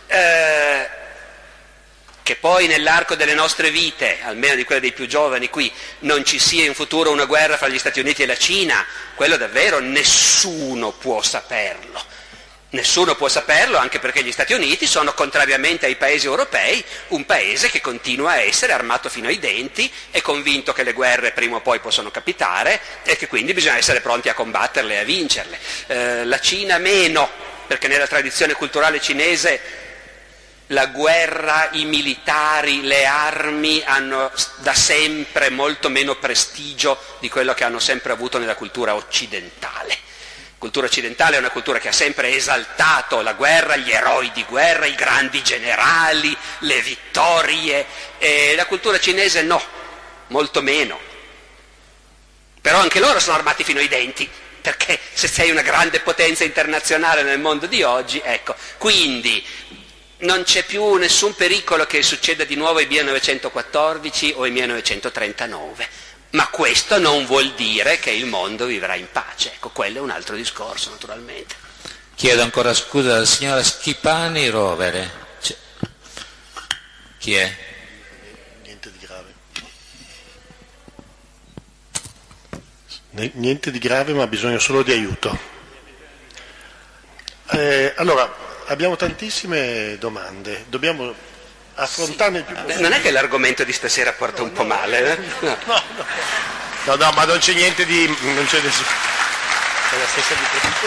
che poi nell'arco delle nostre vite, almeno di quelle dei più giovani qui, non ci sia in futuro una guerra fra gli Stati Uniti e la Cina, quello davvero nessuno può saperlo. Nessuno può saperlo, anche perché gli Stati Uniti sono, contrariamente ai paesi europei, un paese che continua a essere armato fino ai denti, è convinto che le guerre prima o poi possono capitare e che quindi bisogna essere pronti a combatterle e a vincerle. La Cina meno, perché nella tradizione culturale cinese la guerra, i militari, le armi hanno da sempre molto meno prestigio di quello che hanno sempre avuto nella cultura occidentale. La cultura occidentale è una cultura che ha sempre esaltato la guerra, gli eroi di guerra, i grandi generali, le vittorie, e la cultura cinese no, molto meno. Però anche loro sono armati fino ai denti, perché se sei una grande potenza internazionale nel mondo di oggi, ecco, quindi non c'è più nessun pericolo che succeda di nuovo il 1914 o il 1939. Ma questo non vuol dire che il mondo vivrà in pace. Ecco, quello è un altro discorso, naturalmente. Chiedo ancora scusa alla signora Schipani Rovere. Chi è? Niente di grave. Niente di grave, ma bisogno solo di aiuto. Allora, abbiamo tantissime domande. Dobbiamo affrontarne il più possibile. Non è che l'argomento di stasera porta un po' male, eh? No, ma non c'è niente di... non c'è nessuno. È la stessa di...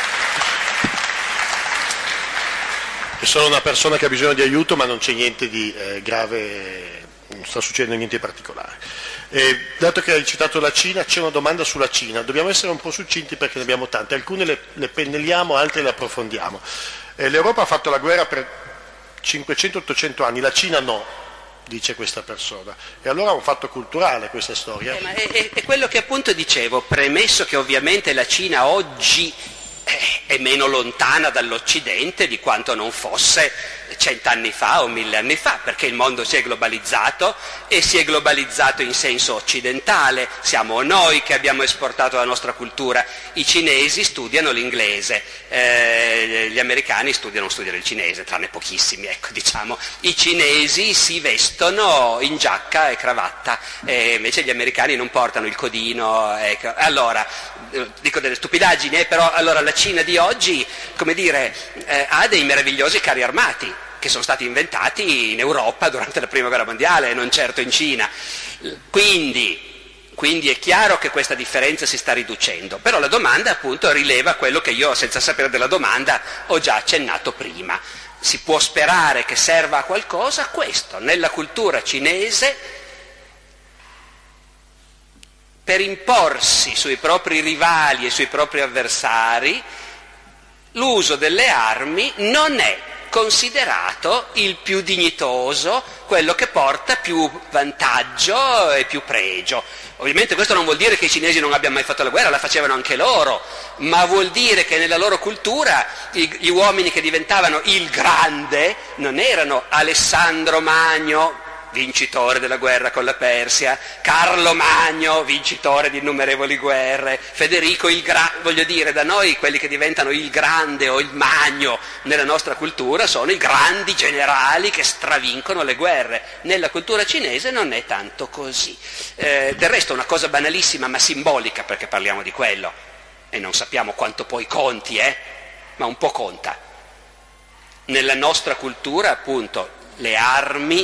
È solo una persona che ha bisogno di aiuto, ma non c'è niente di grave, non sta succedendo niente di particolare. Dato che hai citato la Cina, c'è una domanda sulla Cina. Dobbiamo essere un po' succinti perché ne abbiamo tante. Alcune le pennelliamo, altre le approfondiamo. L'Europa ha fatto la guerra per 500-800 anni, la Cina no, dice questa persona. E allora è un fatto culturale questa storia. Ma è quello che appunto dicevo, premesso che ovviamente la Cina oggi è meno lontana dall'Occidente di quanto non fosse 100 anni fa o 1000 anni fa, perché il mondo si è globalizzato e si è globalizzato in senso occidentale, siamo noi che abbiamo esportato la nostra cultura, i cinesi studiano l'inglese, gli americani studiano il cinese, tranne pochissimi, ecco, diciamo, i cinesi si vestono in giacca e cravatta, e invece gli americani non portano il codino, ecco. Allora, dico delle stupidaggini, però allora la Cina di oggi, come dire, ha dei meravigliosi carri armati che sono stati inventati in Europa durante la Prima Guerra Mondiale, non certo in Cina. Quindi è chiaro che questa differenza si sta riducendo, però la domanda appunto rileva quello che io, senza sapere della domanda, ho già accennato prima. Si può sperare che serva a qualcosa questo, nella cultura cinese, per imporsi sui propri rivali e sui propri avversari, l'uso delle armi non è considerato il più dignitoso, quello che porta più vantaggio e più pregio. Ovviamente questo non vuol dire che i cinesi non abbiano mai fatto la guerra, la facevano anche loro, ma vuol dire che nella loro cultura gli uomini che diventavano il grande non erano Alessandro Magno, vincitore della guerra con la Persia, Carlo Magno, vincitore di innumerevoli guerre, Federico il Grande. Voglio dire, da noi quelli che diventano il Grande o il Magno nella nostra cultura sono i grandi generali che stravincono le guerre. Nella cultura cinese non è tanto così. Del resto è una cosa banalissima ma simbolica, perché parliamo di quello e non sappiamo quanto poi conti, ma un po' conta. Nella nostra cultura appunto le armi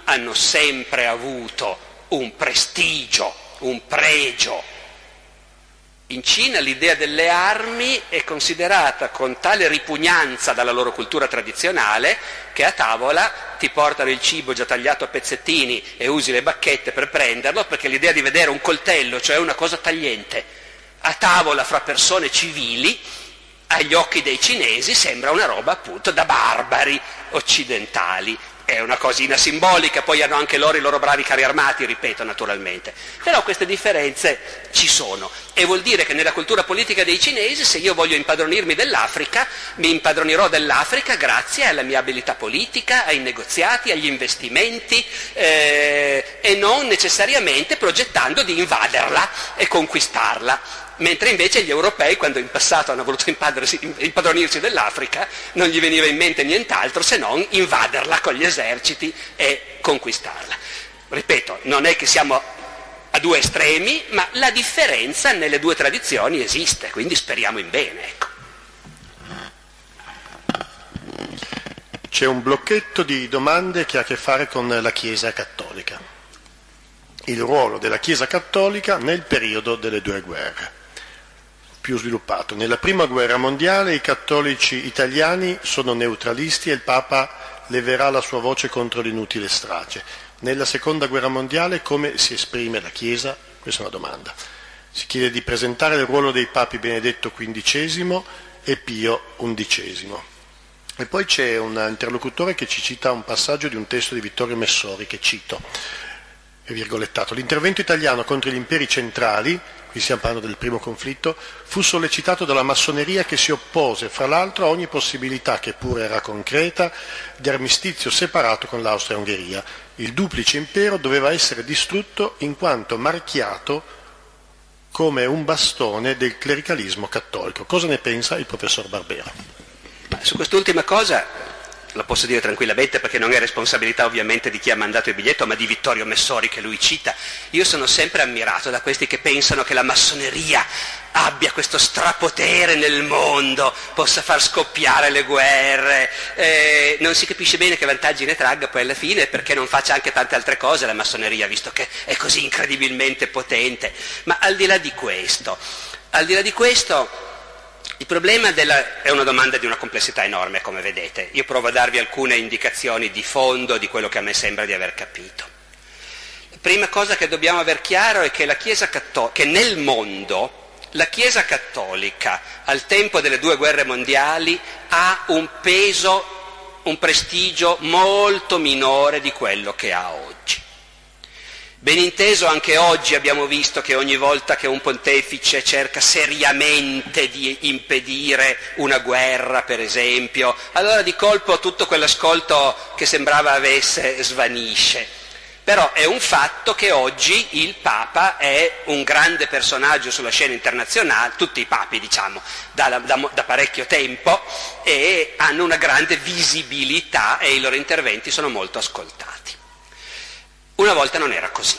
hanno sempre avuto un prestigio, un pregio. In Cina l'idea delle armi è considerata con tale ripugnanza dalla loro cultura tradizionale che a tavola ti portano il cibo già tagliato a pezzettini e usi le bacchette per prenderlo, perché l'idea di vedere un coltello, cioè una cosa tagliente, a tavola fra persone civili, agli occhi dei cinesi sembra una roba appunto da barbari occidentali. È una cosina simbolica, poi hanno anche loro i loro bravi carri armati, ripeto, naturalmente. Però queste differenze ci sono e vuol dire che nella cultura politica dei cinesi, se io voglio impadronirmi dell'Africa, mi impadronirò dell'Africa grazie alla mia abilità politica, ai negoziati, agli investimenti e non necessariamente progettando di invaderla e conquistarla. Mentre invece gli europei, quando in passato hanno voluto impadronirsi dell'Africa, non gli veniva in mente nient'altro se non invaderla con gli eserciti e conquistarla. Ripeto, non è che siamo a due estremi, ma la differenza nelle due tradizioni esiste, quindi speriamo in bene, ecco. C'è un blocchetto di domande che ha a che fare con la Chiesa cattolica. Il ruolo della Chiesa cattolica nel periodo delle due guerre. Più sviluppato. Nella prima guerra mondiale i cattolici italiani sono neutralisti e il Papa leverà la sua voce contro l'inutile strage. Nella seconda guerra mondiale come si esprime la Chiesa? Questa è una domanda. Si chiede di presentare il ruolo dei papi Benedetto XV e Pio XI. E poi c'è un interlocutore che ci cita un passaggio di un testo di Vittorio Messori che cito. È virgolettato. L'intervento italiano contro gli imperi centrali, qui stiamo parlando del primo conflitto, fu sollecitato dalla massoneria che si oppose, fra l'altro, a ogni possibilità, che pure era concreta, di armistizio separato con l'Austria-Ungheria. Il duplice impero doveva essere distrutto in quanto marchiato come un bastone del clericalismo cattolico. Cosa ne pensa il professor Barbero? Su quest'ultima cosa lo posso dire tranquillamente perché non è responsabilità ovviamente di chi ha mandato il biglietto, ma di Vittorio Messori che lui cita. Io sono sempre ammirato da questi che pensano che la massoneria abbia questo strapotere nel mondo, possa far scoppiare le guerre, non si capisce bene che vantaggi ne tragga poi alla fine, perché non faccia anche tante altre cose la massoneria, visto che è così incredibilmente potente. Ma al di là di questo, il problema è una domanda di una complessità enorme, come vedete. Io provo a darvi alcune indicazioni di fondo di quello che a me sembra di aver capito. La prima cosa che dobbiamo aver chiaro è che che nel mondo la Chiesa cattolica al tempo delle due guerre mondiali ha un peso, un prestigio molto minore di quello che ha oggi. Ben inteso, anche oggi abbiamo visto che ogni volta che un pontefice cerca seriamente di impedire una guerra, per esempio, allora di colpo tutto quell'ascolto che sembrava avesse svanisce. Però è un fatto che oggi il Papa è un grande personaggio sulla scena internazionale, tutti i papi diciamo, da parecchio tempo, e hanno una grande visibilità e i loro interventi sono molto ascoltati. Una volta non era così.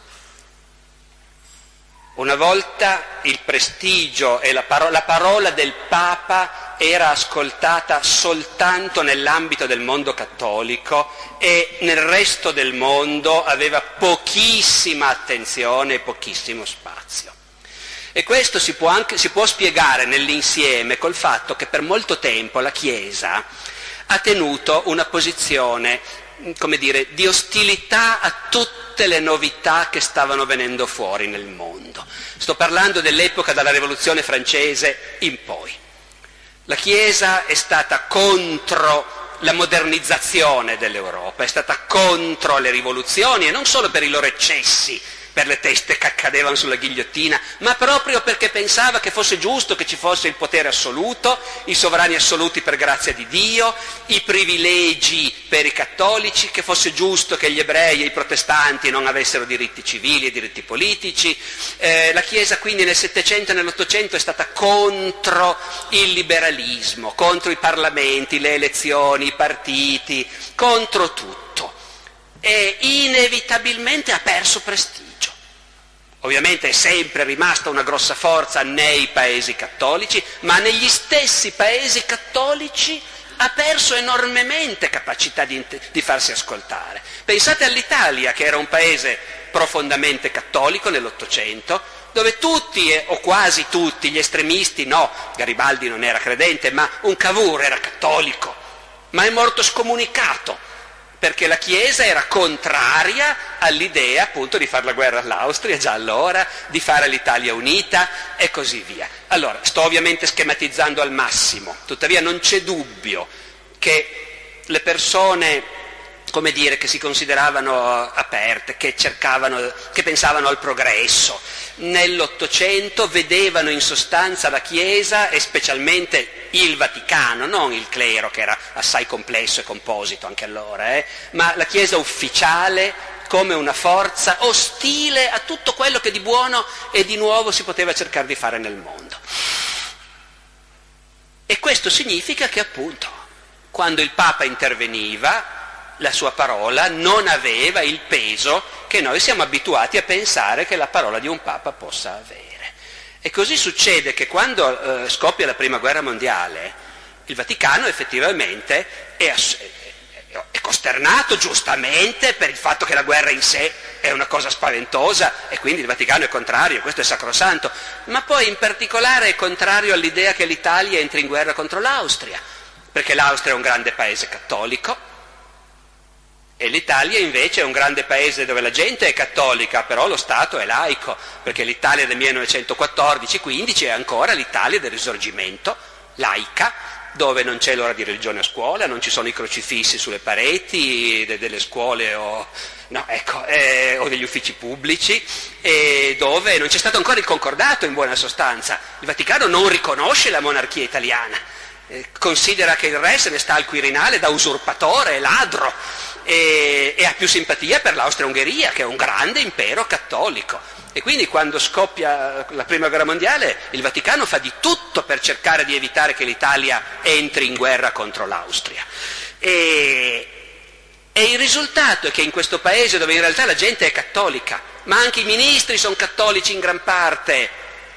Una volta il prestigio e la parola del Papa era ascoltata soltanto nell'ambito del mondo cattolico e nel resto del mondo aveva pochissima attenzione e pochissimo spazio. E questo si può spiegare nell'insieme col fatto che per molto tempo la Chiesa ha tenuto una posizione, come dire, di ostilità a tutte le novità che stavano venendo fuori nel mondo. Sto parlando dell'epoca dalla Rivoluzione francese in poi. La Chiesa è stata contro la modernizzazione dell'Europa, è stata contro le rivoluzioni e non solo per i loro eccessi, per le teste che accadevano sulla ghigliottina, ma proprio perché pensava che fosse giusto che ci fosse il potere assoluto, i sovrani assoluti per grazia di Dio, i privilegi per i cattolici, che fosse giusto che gli ebrei e i protestanti non avessero diritti civili e diritti politici. La Chiesa quindi nel Settecento e nell'Ottocento è stata contro il liberalismo, contro i parlamenti, le elezioni, i partiti, contro tutto. E inevitabilmente ha perso prestigio. Ovviamente è sempre rimasta una grossa forza nei paesi cattolici, ma negli stessi paesi cattolici ha perso enormemente capacità di farsi ascoltare. Pensate all'Italia, che era un paese profondamente cattolico nell'Ottocento, dove tutti, o quasi tutti, gli estremisti, no, Garibaldi non era credente, ma un Cavour era cattolico, ma è morto scomunicato, perché la Chiesa era contraria all'idea appunto di fare la guerra all'Austria già allora, di fare l'Italia unita e così via. Allora, sto ovviamente schematizzando al massimo, tuttavia non c'è dubbio che le persone, come dire, che si consideravano aperte, che pensavano al progresso, nell'Ottocento vedevano in sostanza la Chiesa e specialmente il Vaticano, non il clero che era assai complesso e composito anche allora, ma la Chiesa ufficiale come una forza ostile a tutto quello che di buono e di nuovo si poteva cercare di fare nel mondo. E questo significa che appunto quando il Papa interveniva la sua parola non aveva il peso che noi siamo abituati a pensare che la parola di un Papa possa avere. E così succede che quando scoppia la Prima Guerra Mondiale, il Vaticano effettivamente è costernato giustamente per il fatto che la guerra in sé è una cosa spaventosa e quindi il Vaticano è contrario, questo è sacrosanto, ma poi in particolare è contrario all'idea che l'Italia entri in guerra contro l'Austria, perché l'Austria è un grande paese cattolico, e l'Italia invece è un grande paese dove la gente è cattolica, però lo Stato è laico, perché l'Italia del 1914-15 è ancora l'Italia del Risorgimento, laica, dove non c'è l'ora di religione a scuola, non ci sono i crocifissi sulle pareti delle scuole o degli uffici pubblici, e dove non c'è stato ancora il concordato in buona sostanza. Il Vaticano non riconosce la monarchia italiana, considera che il re se ne sta al Quirinale da usurpatore e ladro, e ha più simpatia per l'Austria-Ungheria, che è un grande impero cattolico. E quindi quando scoppia la Prima Guerra Mondiale il Vaticano fa di tutto per cercare di evitare che l'Italia entri in guerra contro l'Austria. E il risultato è che in questo paese, dove in realtà la gente è cattolica, ma anche i ministri sono cattolici in gran parte,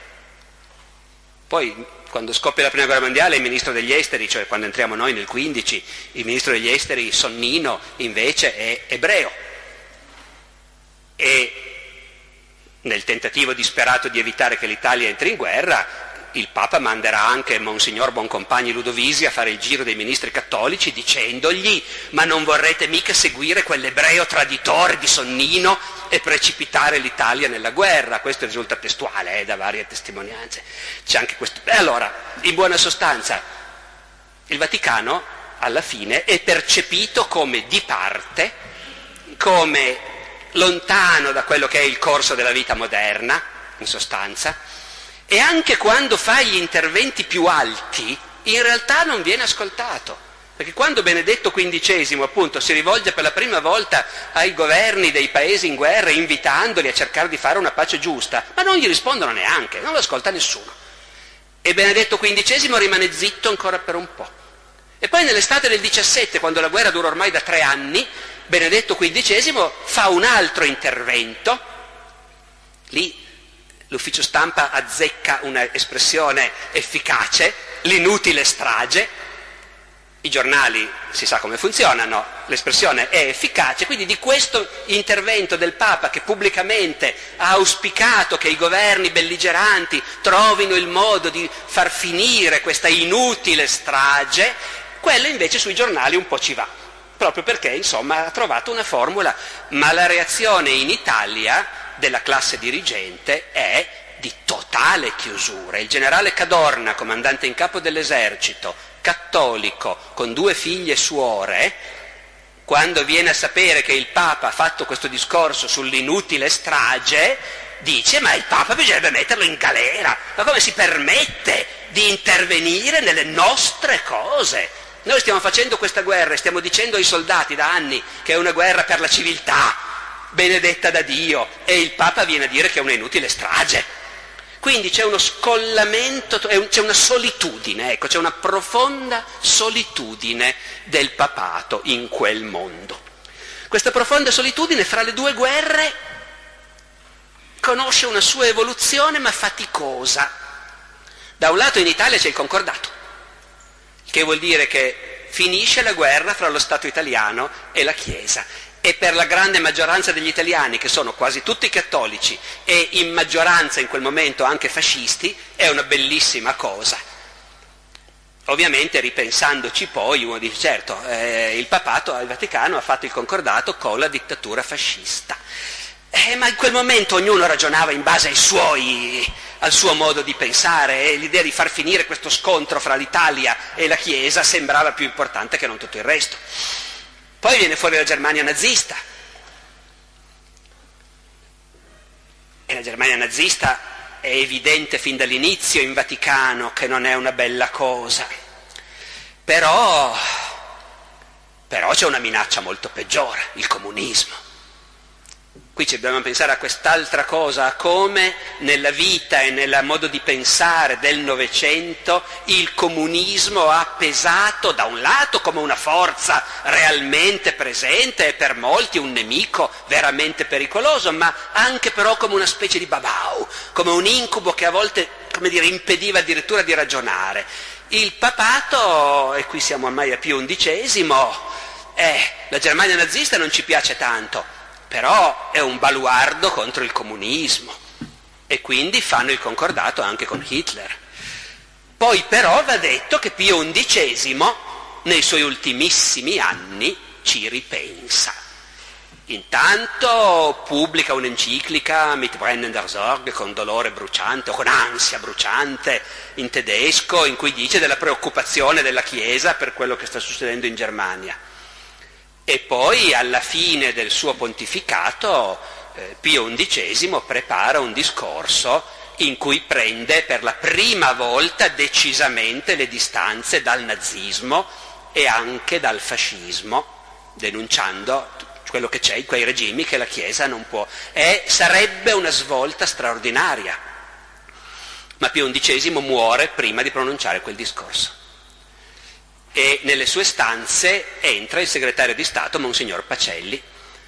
poi quando scoppia la Prima Guerra Mondiale il ministro degli esteri, cioè quando entriamo noi nel 15, il ministro degli esteri Sonnino invece è ebreo, e nel tentativo disperato di evitare che l'Italia entri in guerra il Papa manderà anche Monsignor Boncompagni Ludovisi a fare il giro dei ministri cattolici dicendogli: ma non vorrete mica seguire quell'ebreo traditore di Sonnino e precipitare l'Italia nella guerra? Questo risulta testuale da varie testimonianze. C'è anche questo. E allora, in buona sostanza, il Vaticano alla fine è percepito come di parte, come lontano da quello che è il corso della vita moderna, in sostanza, e anche quando fa gli interventi più alti, in realtà non viene ascoltato. Perché quando Benedetto XV appunto si rivolge per la prima volta ai governi dei paesi in guerra invitandoli a cercare di fare una pace giusta, ma non gli rispondono neanche, non lo ascolta nessuno. E Benedetto XV rimane zitto ancora per un po'. E poi nell'estate del 17, quando la guerra dura ormai da 3 anni, Benedetto XV fa un altro intervento. Lì l'ufficio stampa azzecca un'espressione efficace, l'inutile strage. I giornali si sa come funzionano, l'espressione è efficace, quindi di questo intervento del Papa, che pubblicamente ha auspicato che i governi belligeranti trovino il modo di far finire questa inutile strage, quello invece sui giornali un po' ci va, proprio perché insomma ha trovato una formula, ma la reazione in Italia della classe dirigente è di totale chiusura. Il generale Cadorna, comandante in capo dell'esercito, cattolico, con 2 figlie suore, quando viene a sapere che il Papa ha fatto questo discorso sull'inutile strage, dice: ma il Papa bisognerebbe metterlo in galera, ma come si permette di intervenire nelle nostre cose? Noi stiamo facendo questa guerra e stiamo dicendo ai soldati da anni che è una guerra per la civiltà, benedetta da Dio, e il Papa viene a dire che è una inutile strage. Quindi c'è uno scollamento, c'è una solitudine, ecco, c'è una profonda solitudine del papato in quel mondo. Questa profonda solitudine fra le 2 guerre conosce una sua evoluzione ma faticosa. Da un lato in Italia c'è il concordato, che vuol dire che finisce la guerra fra lo Stato italiano e la Chiesa. E per la grande maggioranza degli italiani, che sono quasi tutti cattolici e in maggioranza in quel momento anche fascisti, è una bellissima cosa. Ovviamente, ripensandoci poi, uno dice, certo, il papato al Vaticano ha fatto il concordato con la dittatura fascista. Ma in quel momento ognuno ragionava in base al suo modo di pensare, e l'idea di far finire questo scontro fra l'Italia e la Chiesa sembrava più importante che non tutto il resto. Poi viene fuori la Germania nazista. E la Germania nazista è evidente fin dall'inizio in Vaticano che non è una bella cosa. Però c'è una minaccia molto peggiore, il comunismo. Qui ci dobbiamo pensare a quest'altra cosa, a come nella vita e nel modo di pensare del Novecento il comunismo ha pesato da un lato come una forza realmente presente e per molti un nemico veramente pericoloso, ma anche però come una specie di babau, come un incubo che a volte, impediva addirittura di ragionare. Il papato, e qui siamo ormai a Pio XI, la Germania nazista non ci piace tanto, però è un baluardo contro il comunismo e quindi fanno il concordato anche con Hitler. Poi però va detto che Pio XI nei suoi ultimissimi anni ci ripensa. Intanto pubblica un'enciclica mit brennender Sorge, con dolore bruciante o con ansia bruciante in tedesco, in cui dice della preoccupazione della Chiesa per quello che sta succedendo in Germania. E poi alla fine del suo pontificato Pio XI prepara un discorso in cui prende per la prima volta decisamente le distanze dal nazismo e anche dal fascismo, denunciando quello che c'è in quei regimi che la Chiesa non può. Sarebbe una svolta straordinaria, ma Pio XI muore prima di pronunciare quel discorso. E nelle sue stanze entra il segretario di Stato, Monsignor Pacelli,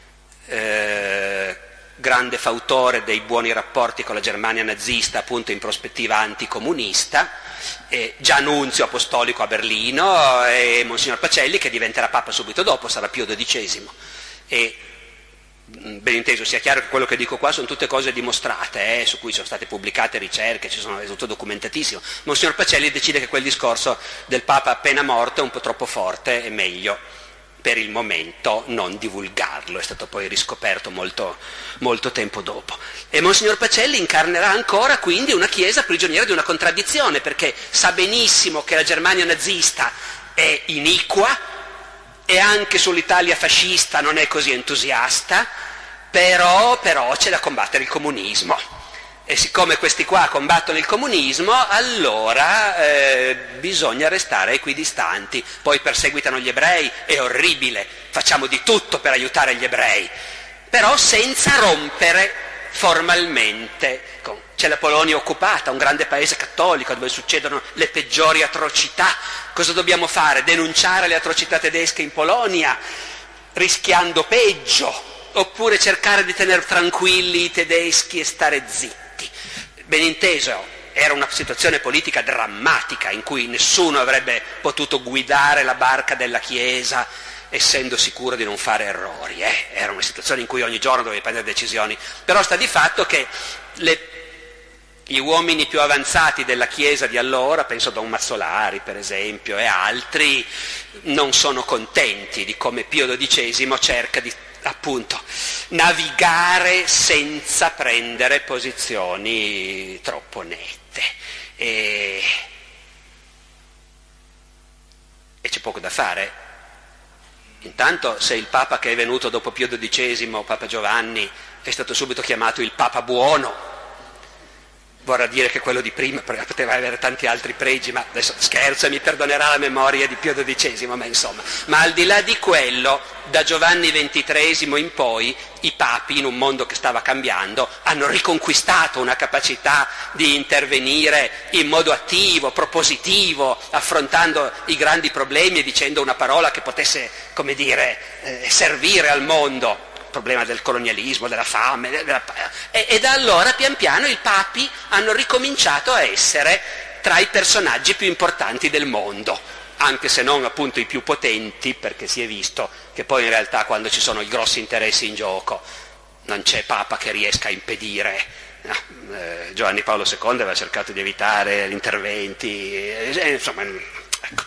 grande fautore dei buoni rapporti con la Germania nazista, appunto in prospettiva anticomunista, già nunzio apostolico a Berlino, e Monsignor Pacelli che diventerà Papa subito dopo, sarà Pio XII. E ben inteso, sia chiaro che quello che dico qua sono tutte cose dimostrate, su cui sono state pubblicate ricerche, è tutto documentatissimo. Monsignor Pacelli decide che quel discorso del Papa appena morto è un po' troppo forte, è meglio per il momento non divulgarlo, è stato poi riscoperto molto, molto tempo dopo. E Monsignor Pacelli incarnerà ancora quindi una Chiesa prigioniera di una contraddizione, perché sa benissimo che la Germania nazista è iniqua, e anche sull'Italia fascista non è così entusiasta, però c'è da combattere il comunismo. E siccome questi qua combattono il comunismo, allora bisogna restare equidistanti. Poi perseguitano gli ebrei, è orribile, facciamo di tutto per aiutare gli ebrei, però senza rompere formalmente. C'è la Polonia occupata, un grande paese cattolico dove succedono le peggiori atrocità. Cosa dobbiamo fare? Denunciare le atrocità tedesche in Polonia, rischiando peggio, oppure cercare di tenere tranquilli i tedeschi e stare zitti? Ben inteso, era una situazione politica drammatica in cui nessuno avrebbe potuto guidare la barca della Chiesa essendo sicuro di non fare errori. Era una situazione in cui ogni giorno dovevi prendere decisioni. Però sta di fatto che gli uomini più avanzati della Chiesa di allora, penso a Don Mazzolari per esempio e altri, non sono contenti di come Pio XII cerca di appunto navigare senza prendere posizioni troppo nette. E c'è poco da fare. Intanto, se il Papa che è venuto dopo Pio XII, Papa Giovanni, è stato subito chiamato il Papa buono, vorrà dire che quello di prima poteva avere tanti altri pregi, ma adesso scherzo e mi perdonerà la memoria di Pio XII, ma insomma. Ma al di là di quello, da Giovanni XXIII in poi, i papi, in un mondo che stava cambiando, hanno riconquistato una capacità di intervenire in modo attivo, propositivo, affrontando i grandi problemi e dicendo una parola che potesse, servire al mondo. Il problema del colonialismo, della fame, e da allora pian piano i papi hanno ricominciato a essere tra i personaggi più importanti del mondo. anche se non appunto i più potenti, perché si è visto che poi in realtà quando ci sono i grossi interessi in gioco non c'è Papa che riesca a impedire. Giovanni Paolo II aveva cercato di evitare gli interventi, insomma, ecco.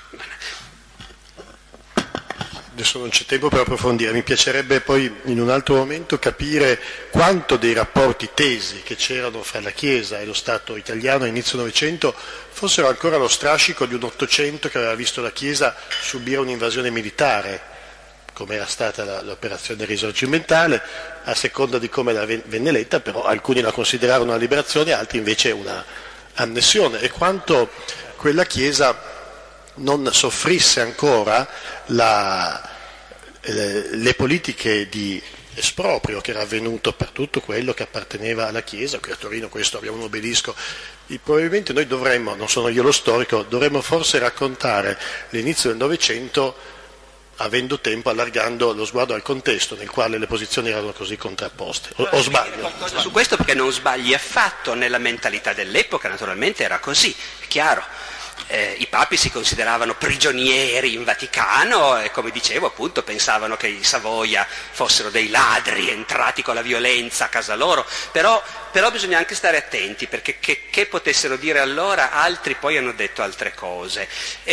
Adesso non c'è tempo per approfondire, mi piacerebbe poi in un altro momento capire quanto dei rapporti tesi che c'erano fra la Chiesa e lo Stato italiano a inizio Novecento fossero ancora lo strascico di un Ottocento che aveva visto la Chiesa subire un'invasione militare, come era stata l'operazione risorgimentale, a seconda di come la venne letta, però alcuni la considerarono una liberazione, altri invece una annessione, e quanto quella Chiesa non soffrisse ancora le politiche di esproprio che era avvenuto per tutto quello che apparteneva alla Chiesa. Qui a Torino questo abbiamo un obelisco. Probabilmente noi dovremmo, non sono io lo storico, dovremmo forse raccontare l'inizio del Novecento avendo tempo, allargando lo sguardo al contesto nel quale le posizioni erano così contrapposte. O sbaglio? Qualcosa su questo, perché non sbagli affatto, nella mentalità dell'epoca naturalmente era così, è chiaro. I papi si consideravano prigionieri in Vaticano e, come dicevo, appunto pensavano che i Savoia fossero dei ladri entrati con la violenza a casa loro, però bisogna anche stare attenti, perché che potessero dire allora, altri poi hanno detto altre cose.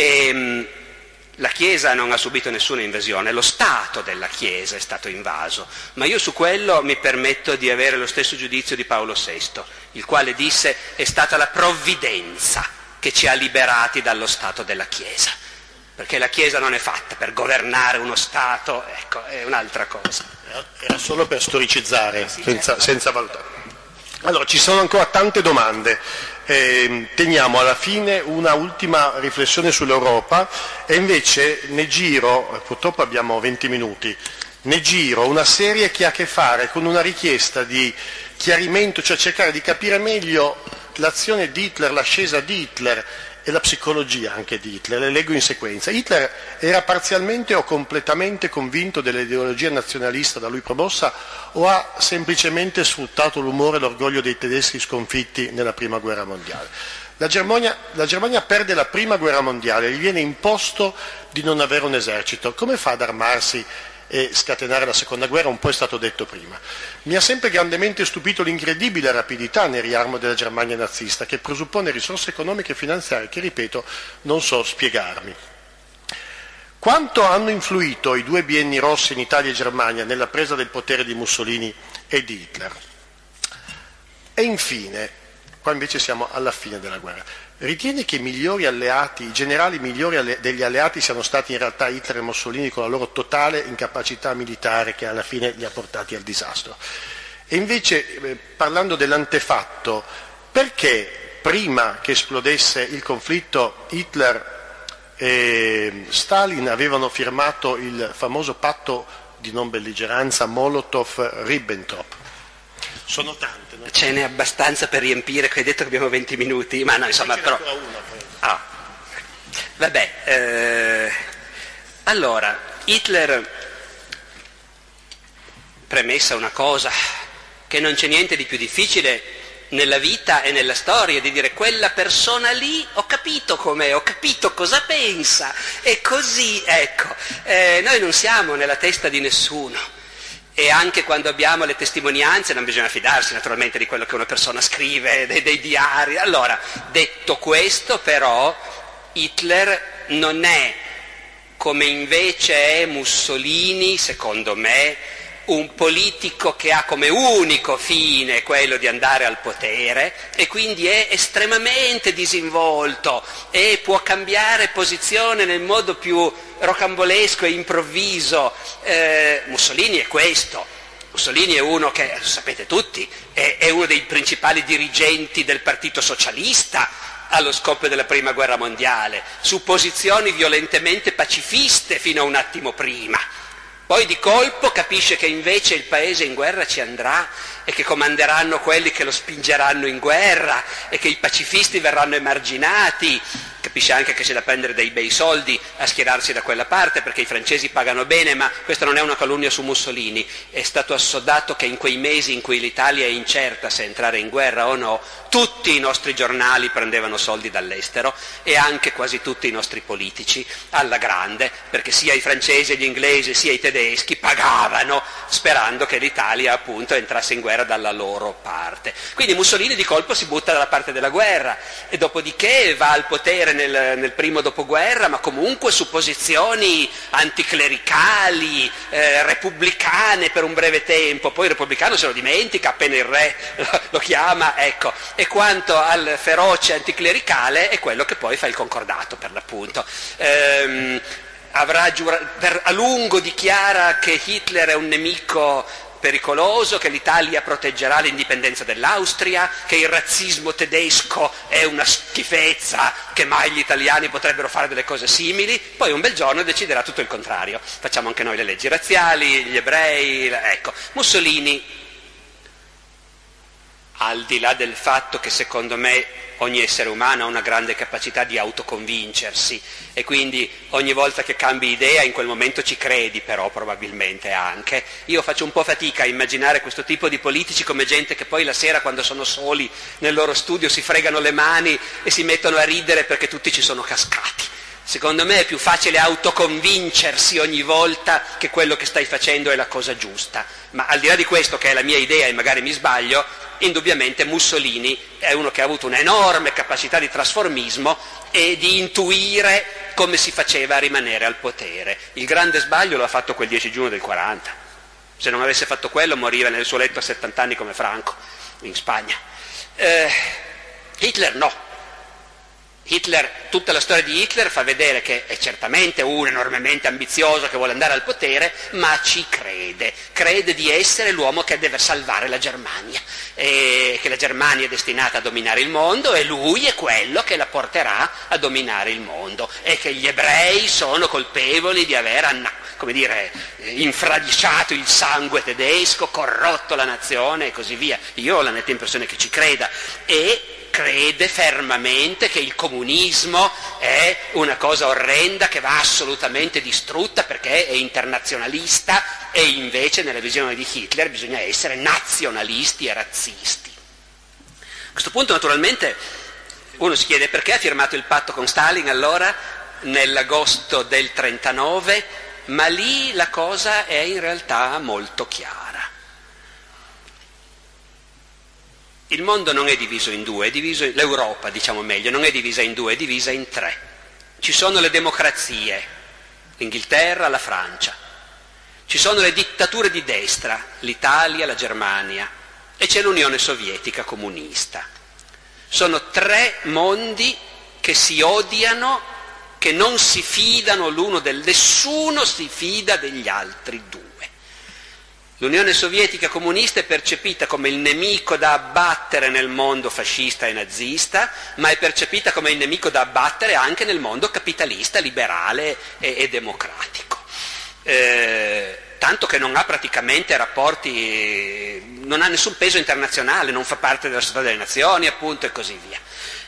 La Chiesa non ha subito nessuna invasione, lo Stato della Chiesa è stato invaso, ma io su quello mi permetto di avere lo stesso giudizio di Paolo VI, il quale disse: è stata la provvidenza che ci ha liberati dallo Stato della Chiesa, perché la Chiesa non è fatta per governare uno Stato, ecco, è un'altra cosa. Era solo per storicizzare, senza valutare. Allora, ci sono ancora tante domande, teniamo alla fine una ultima riflessione sull'Europa e invece ne giro, purtroppo abbiamo 20 minuti, ne giro una serie che ha a che fare con una richiesta di chiarimento, cioè cercare di capire meglio l'azione di Hitler, l'ascesa di Hitler e la psicologia anche di Hitler. Le leggo in sequenza. Hitler era parzialmente o completamente convinto dell'ideologia nazionalista da lui promossa o ha semplicemente sfruttato l'umore e l'orgoglio dei tedeschi sconfitti nella Prima Guerra Mondiale? La Germania perde la Prima Guerra Mondiale, gli viene imposto di non avere un esercito. Come fa ad armarsi e scatenare la Seconda Guerra? Un po' è stato detto prima. Mi ha sempre grandemente stupito l'incredibile rapidità nel riarmo della Germania nazista, che presuppone risorse economiche e finanziarie che, ripeto, non so spiegarmi. Quanto hanno influito i due bienni rossi in Italia e Germania nella presa del potere di Mussolini e di Hitler? E infine, qua invece siamo alla fine della guerra, ritiene che i generali migliori degli alleati siano stati in realtà Hitler e Mussolini, con la loro totale incapacità militare che alla fine li ha portati al disastro? E invece, parlando dell'antefatto, perché prima che esplodesse il conflitto Hitler e Stalin avevano firmato il famoso patto di non belligeranza Molotov-Ribbentrop? Sono tante, no? Ce n'è abbastanza per riempire, che hai detto che abbiamo 20 minuti, ma no, insomma, però... Allora, Hitler, premessa una cosa, che non c'è niente di più difficile nella vita e nella storia di dire: quella persona lì ho capito com'è, ho capito cosa pensa, e così, ecco, noi non siamo nella testa di nessuno. E anche quando abbiamo le testimonianze non bisogna fidarsi naturalmente di quello che una persona scrive, dei diari. Allora, detto questo, però, Hitler non è, come invece è Mussolini, secondo me, un politico che ha come unico fine quello di andare al potere, e quindi è estremamente disinvolto e può cambiare posizione nel modo più rocambolesco e improvviso. Mussolini è questo. Mussolini è uno che, sapete tutti, è uno dei principali dirigenti del Partito Socialista allo scoppio della Prima Guerra Mondiale, su posizioni violentemente pacifiste fino a un attimo prima. Poi di colpo capisce che invece il paese in guerra ci andrà e che comanderanno quelli che lo spingeranno in guerra e che i pacifisti verranno emarginati, capisce anche che c'è da prendere dei bei soldi a schierarsi da quella parte, perché i francesi pagano bene, ma questa non è una calunnia su Mussolini. È stato assodato che in quei mesi in cui l'Italia è incerta se entrare in guerra o no, tutti i nostri giornali prendevano soldi dall'estero e anche quasi tutti i nostri politici, alla grande, perché sia i francesi e gli inglesi sia i tedeschi pagavano sperando che l'Italia appunto entrasse in guerra dalla loro parte. Quindi Mussolini di colpo si butta dalla parte della guerra e dopodiché va al potere nel primo dopoguerra, ma comunque su posizioni anticlericali, repubblicane per un breve tempo, poi il repubblicano se lo dimentica appena il re lo chiama, ecco. E quanto al feroce anticlericale è quello che poi fa il concordato, per l'appunto. A lungo dichiara che Hitler è un nemico pericoloso, che l'Italia proteggerà l'indipendenza dell'Austria, che il razzismo tedesco è una schifezza, che mai gli italiani potrebbero fare delle cose simili, poi un bel giorno deciderà tutto il contrario. Facciamo anche noi le leggi razziali, gli ebrei, ecco. Mussolini, al di là del fatto che secondo me ogni essere umano ha una grande capacità di autoconvincersi e quindi ogni volta che cambi idea in quel momento ci credi, però probabilmente anche. Io faccio un po' fatica a immaginare questo tipo di politici come gente che poi la sera quando sono soli nel loro studio si fregano le mani e si mettono a ridere perché tutti ci sono cascati. Secondo me è più facile autoconvincersi ogni volta che quello che stai facendo è la cosa giusta. Ma al di là di questo, che è la mia idea e magari mi sbaglio, indubbiamente Mussolini è uno che ha avuto un'enorme capacità di trasformismo e di intuire come si faceva a rimanere al potere. Il grande sbaglio lo ha fatto quel 10 giugno del 40. Se non avesse fatto quello moriva nel suo letto a 70 anni come Franco, in Spagna. Hitler no. Tutta la storia di Hitler fa vedere che è certamente uno enormemente ambizioso che vuole andare al potere, ma ci crede di essere l'uomo che deve salvare la Germania, e che la Germania è destinata a dominare il mondo e lui è quello che la porterà a dominare il mondo, e che gli ebrei sono colpevoli di aver infradiciato il sangue tedesco, corrotto la nazione e così via. Io ho la netta impressione che ci creda, e crede fermamente che il comunismo è una cosa orrenda che va assolutamente distrutta perché è internazionalista, e invece nella visione di Hitler bisogna essere nazionalisti e razzisti. A questo punto naturalmente uno si chiede perché ha firmato il patto con Stalin allora nell'agosto del 39, ma lì la cosa è in realtà molto chiara. Il mondo non è diviso in due, l'Europa diciamo meglio, non è divisa in due, è divisa in tre. Ci sono le democrazie, l'Inghilterra, la Francia, ci sono le dittature di destra, l'Italia, la Germania, e c'è l'Unione Sovietica comunista. Sono tre mondi che si odiano, che non si fidano nessuno si fida degli altri due. L'Unione Sovietica comunista è percepita come il nemico da abbattere nel mondo fascista e nazista, ma è percepita come il nemico da abbattere anche nel mondo capitalista, liberale e democratico. Tanto che non ha praticamente rapporti, non ha nessun peso internazionale, non fa parte della Società delle Nazioni, appunto, e così via.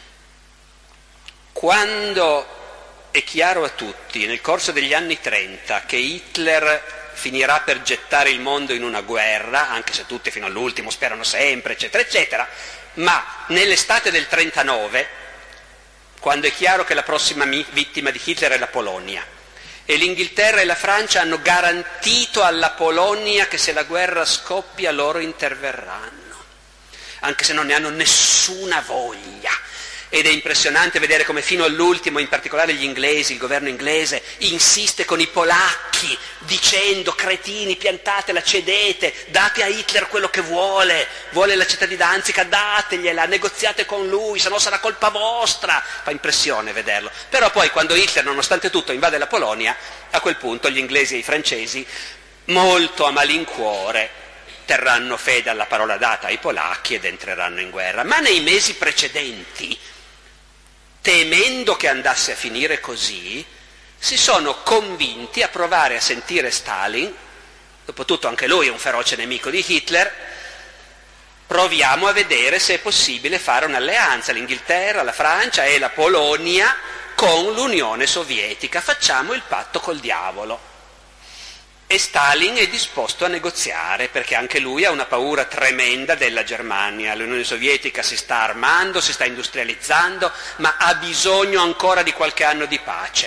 Quando è chiaro a tutti, nel corso degli anni 30, che Hitler finirà per gettare il mondo in una guerra, anche se tutti fino all'ultimo sperano sempre, eccetera, eccetera, ma nell'estate del 39, quando è chiaro che la prossima vittima di Hitler è la Polonia, e l'Inghilterra e la Francia hanno garantito alla Polonia che se la guerra scoppia loro interverranno, anche se non ne hanno nessuna voglia. Ed è impressionante vedere come fino all'ultimo, in particolare gli inglesi, il governo inglese, insiste con i polacchi dicendo: cretini, piantatela, cedete, date a Hitler quello che vuole la città di Danzica, dategliela, negoziate con lui, se no sarà colpa vostra. Fa impressione vederlo. Però poi quando Hitler, nonostante tutto, invade la Polonia, a quel punto gli inglesi e i francesi, molto a malincuore, terranno fede alla parola data ai polacchi ed entreranno in guerra. Ma nei mesi precedenti, temendo che andasse a finire così, si sono convinti a provare a sentire Stalin. Dopotutto anche lui è un feroce nemico di Hitler. Proviamo a vedere se è possibile fare un'alleanza, l'Inghilterra, la Francia e la Polonia con l'Unione Sovietica, facciamo il patto col diavolo. E Stalin è disposto a negoziare, perché anche lui ha una paura tremenda della Germania. L'Unione Sovietica si sta armando, si sta industrializzando, ma ha bisogno ancora di qualche anno di pace.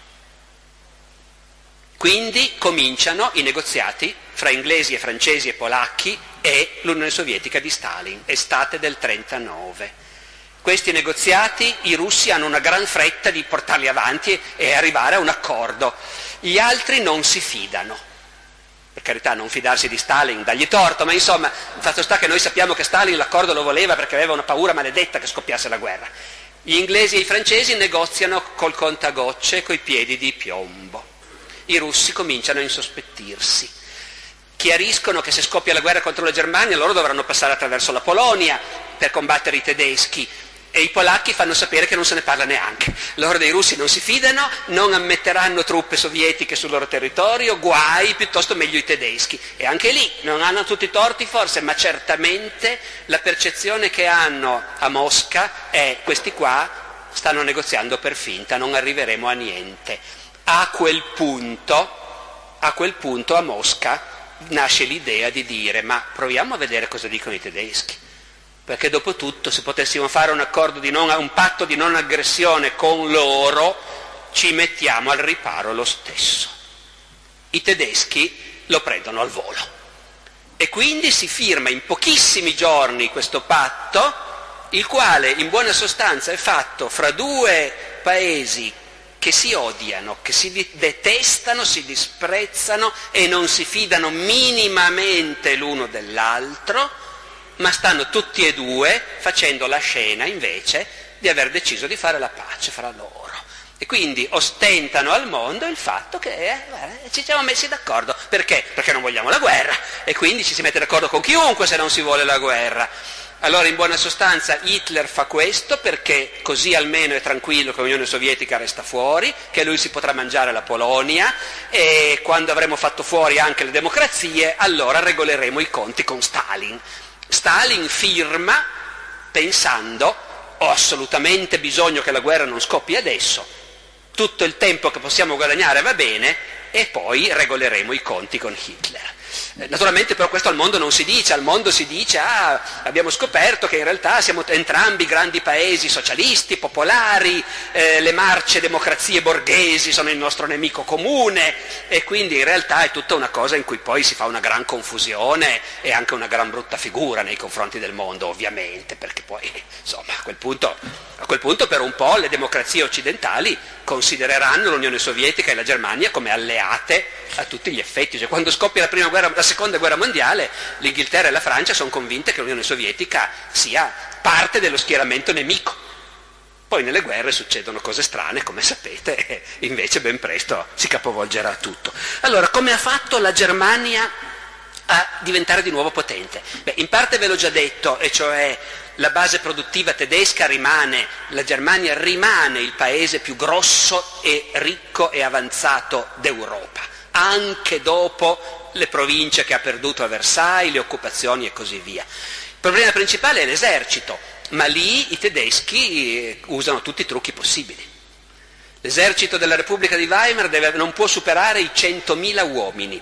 Quindi cominciano i negoziati fra inglesi e francesi e polacchi e l'Unione Sovietica di Stalin, estate del 1939. Questi negoziati i russi hanno una gran fretta di portarli avanti e arrivare a un accordo. Gli altri non si fidano. Per carità, non fidarsi di Stalin, dagli torto, ma insomma, il fatto sta che noi sappiamo che Stalin l'accordo lo voleva perché aveva una paura maledetta che scoppiasse la guerra. Gli inglesi e i francesi negoziano col contagocce, coi piedi di piombo. I russi cominciano a insospettirsi. Chiariscono che se scoppia la guerra contro la Germania loro dovranno passare attraverso la Polonia per combattere i tedeschi. E i polacchi fanno sapere che non se ne parla neanche. Loro dei russi non si fidano, non ammetteranno truppe sovietiche sul loro territorio, guai, piuttosto meglio i tedeschi. E anche lì non hanno tutti i torti forse, ma certamente la percezione che hanno a Mosca è: questi qua stanno negoziando per finta, non arriveremo a niente. A quel punto a Mosca nasce l'idea di dire: ma proviamo a vedere cosa dicono i tedeschi. Perché dopo tutto, se potessimo fare un patto di non aggressione con loro, ci mettiamo al riparo lo stesso. I tedeschi lo prendono al volo. E quindi si firma in pochissimi giorni questo patto, il quale in buona sostanza è fatto fra due paesi che si odiano, che si detestano, si disprezzano e non si fidano minimamente l'uno dell'altro, ma stanno tutti e due facendo la scena invece di aver deciso di fare la pace fra loro. E quindi ostentano al mondo il fatto che ci siamo messi d'accordo. Perché? Perché non vogliamo la guerra, e quindi ci si mette d'accordo con chiunque se non si vuole la guerra. Allora in buona sostanza Hitler fa questo perché così almeno è tranquillo che l'Unione Sovietica resta fuori, che lui si potrà mangiare la Polonia, e quando avremo fatto fuori anche le democrazie allora regoleremo i conti con Stalin. Stalin firma pensando: ho assolutamente bisogno che la guerra non scoppi adesso, tutto il tempo che possiamo guadagnare va bene e poi regoleremo i conti con Hitler. Naturalmente però questo al mondo non si dice, al mondo si dice: abbiamo scoperto che in realtà siamo entrambi grandi paesi socialisti, popolari, le marce democrazie borghesi sono il nostro nemico comune, e quindi in realtà è tutta una cosa in cui poi si fa una gran confusione e anche una gran brutta figura nei confronti del mondo, ovviamente, perché poi insomma a quel punto per un po' le democrazie occidentali considereranno l'Unione Sovietica e la Germania come alleate a tutti gli effetti. Cioè, quando scoppia la seconda guerra mondiale, l'Inghilterra e la Francia sono convinte che l'Unione Sovietica sia parte dello schieramento nemico. Poi nelle guerre succedono cose strane, come sapete, e invece ben presto si capovolgerà tutto. Allora, come ha fatto la Germania a diventare di nuovo potente? Beh, in parte ve l'ho già detto, e cioè la base produttiva tedesca rimane, la Germania rimane il paese più grosso e ricco e avanzato d'Europa, anche dopo le province che ha perduto a Versailles, le occupazioni e così via. Il problema principale è l'esercito, ma lì i tedeschi usano tutti i trucchi possibili. L'esercito della Repubblica di Weimar non può superare i 100.000 uomini.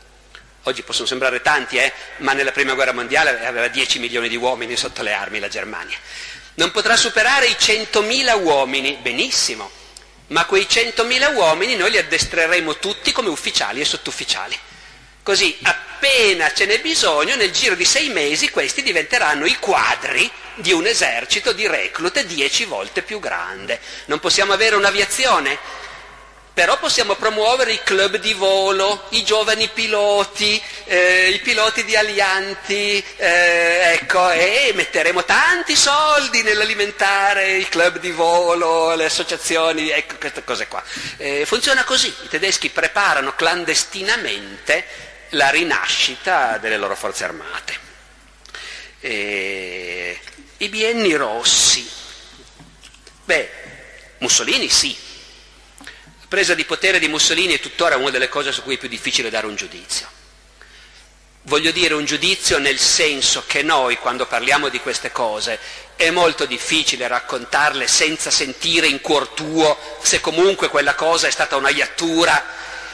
Oggi possono sembrare tanti, ma nella prima guerra mondiale aveva 10 milioni di uomini sotto le armi la Germania. Non potrà superare i 100.000 uomini, benissimo, ma quei 100.000 uomini noi li addestreremo tutti come ufficiali e sottufficiali. Così appena ce n'è bisogno, nel giro di 6 mesi questi diventeranno i quadri di un esercito di reclute 10 volte più grande. Non possiamo avere un'aviazione? Però possiamo promuovere i club di volo, i giovani piloti, i piloti di alianti, e metteremo tanti soldi nell'alimentare i club di volo, le associazioni, ecco queste cose qua. Funziona così, i tedeschi preparano clandestinamente la rinascita delle loro forze armate. I bienni rossi. Beh, Mussolini sì. La presa di potere di Mussolini è tuttora una delle cose su cui è più difficile dare un giudizio. Voglio dire un giudizio nel senso che noi, quando parliamo di queste cose, è molto difficile raccontarle senza sentire in cuor tuo se comunque quella cosa è stata una iattura,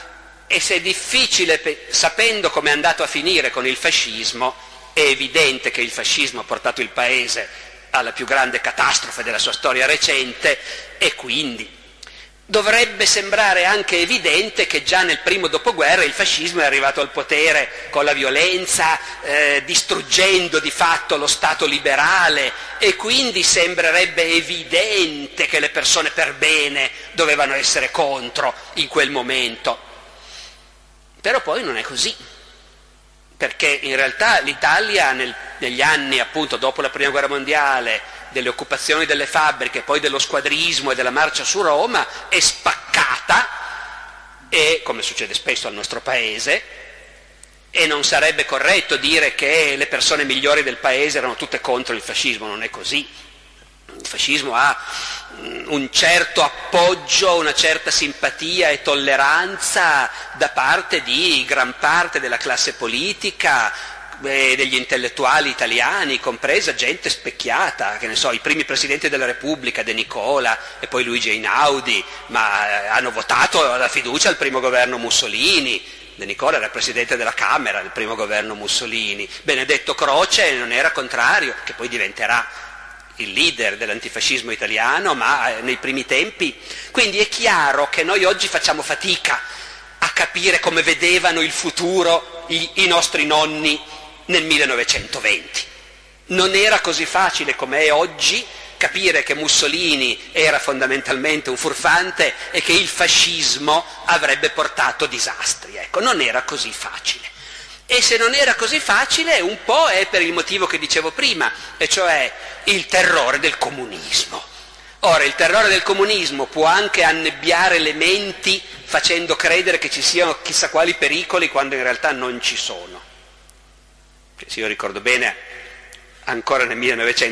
e se è difficile, sapendo come è andato a finire con il fascismo, è evidente che il fascismo ha portato il paese alla più grande catastrofe della sua storia recente, e quindi dovrebbe sembrare anche evidente che già nel primo dopoguerra il fascismo è arrivato al potere con la violenza, distruggendo di fatto lo Stato liberale, e quindi sembrerebbe evidente che le persone per bene dovevano essere contro in quel momento. Però poi non è così, perché in realtà l'Italia negli anni appunto dopo la Prima Guerra Mondiale, delle occupazioni delle fabbriche, poi dello squadrismo e della marcia su Roma, è spaccata, e come succede spesso al nostro paese, e non sarebbe corretto dire che le persone migliori del paese erano tutte contro il fascismo, non è così. Il fascismo ha un certo appoggio, una certa simpatia e tolleranza da parte di gran parte della classe politica, degli intellettuali italiani, compresa gente specchiata, che ne so, i primi presidenti della Repubblica, De Nicola e poi Luigi Einaudi, ma hanno votato la fiducia al primo governo Mussolini. De Nicola era presidente della Camera del primo governo Mussolini. Benedetto Croce non era contrario, che poi diventerà il leader dell'antifascismo italiano, ma nei primi tempi. Quindi è chiaro che noi oggi facciamo fatica a capire come vedevano il futuro i nostri nonni nel 1920. Non era così facile come è oggi capire che Mussolini era fondamentalmente un furfante e che il fascismo avrebbe portato disastri. Ecco, non era così facile. E se non era così facile, un po' è per il motivo che dicevo prima, e cioè il terrore del comunismo. Ora, il terrore del comunismo può anche annebbiare le menti facendo credere che ci siano chissà quali pericoli quando in realtà non ci sono. Se io ricordo bene, ancora nel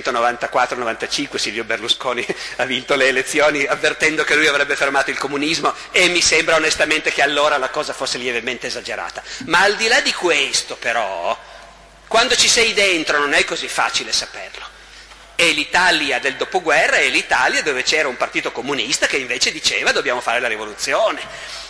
1994-95 Silvio Berlusconi ha vinto le elezioni avvertendo che lui avrebbe fermato il comunismo, e mi sembra onestamente che allora la cosa fosse lievemente esagerata. Ma al di là di questo, però, quando ci sei dentro non è così facile saperlo. E l'Italia del dopoguerra è l'Italia dove c'era un partito comunista che invece diceva dobbiamo fare la rivoluzione,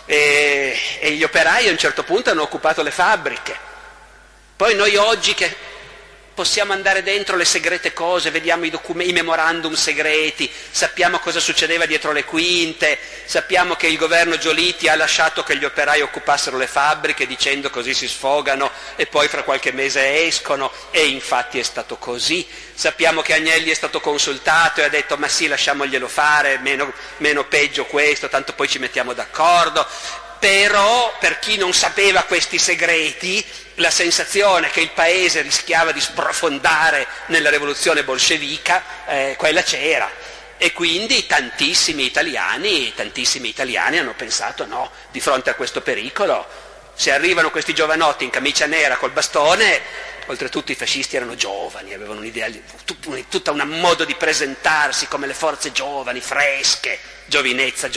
e gli operai a un certo punto hanno occupato le fabbriche. Poi noi oggi che possiamo andare dentro le segrete cose, vediamo i memorandum segreti, sappiamo cosa succedeva dietro le quinte, sappiamo che il governo Giolitti ha lasciato che gli operai occupassero le fabbriche dicendo così si sfogano e poi fra qualche mese escono, e infatti è stato così. Sappiamo che Agnelli è stato consultato e ha detto ma sì, lasciamoglielo fare, meno peggio questo, tanto poi ci mettiamo d'accordo. Però per chi non sapeva questi segreti, la sensazione che il paese rischiava di sprofondare nella rivoluzione bolscevica, quella c'era, e quindi tantissimi italiani hanno pensato no, di fronte a questo pericolo, se arrivano questi giovanotti in camicia nera col bastone, oltretutto i fascisti erano giovani, avevano un'idea, tutta un modo di presentarsi come le forze giovani, fresche, giovinezza,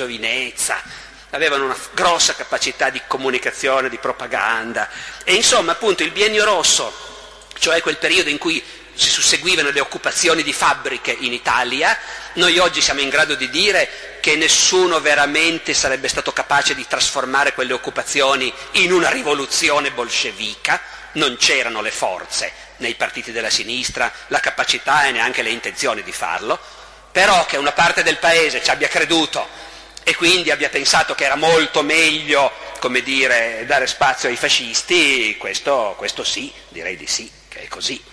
avevano una grossa capacità di comunicazione, di propaganda, e insomma appunto il biennio rosso, cioè quel periodo in cui si susseguivano le occupazioni di fabbriche in Italia, noi oggi siamo in grado di dire che nessuno veramente sarebbe stato capace di trasformare quelle occupazioni in una rivoluzione bolscevica, non c'erano le forze nei partiti della sinistra, la capacità e neanche le intenzioni di farlo, però che una parte del paese ci abbia creduto e quindi abbia pensato che era molto meglio, come dire, dare spazio ai fascisti, questo sì, direi di sì, che è così.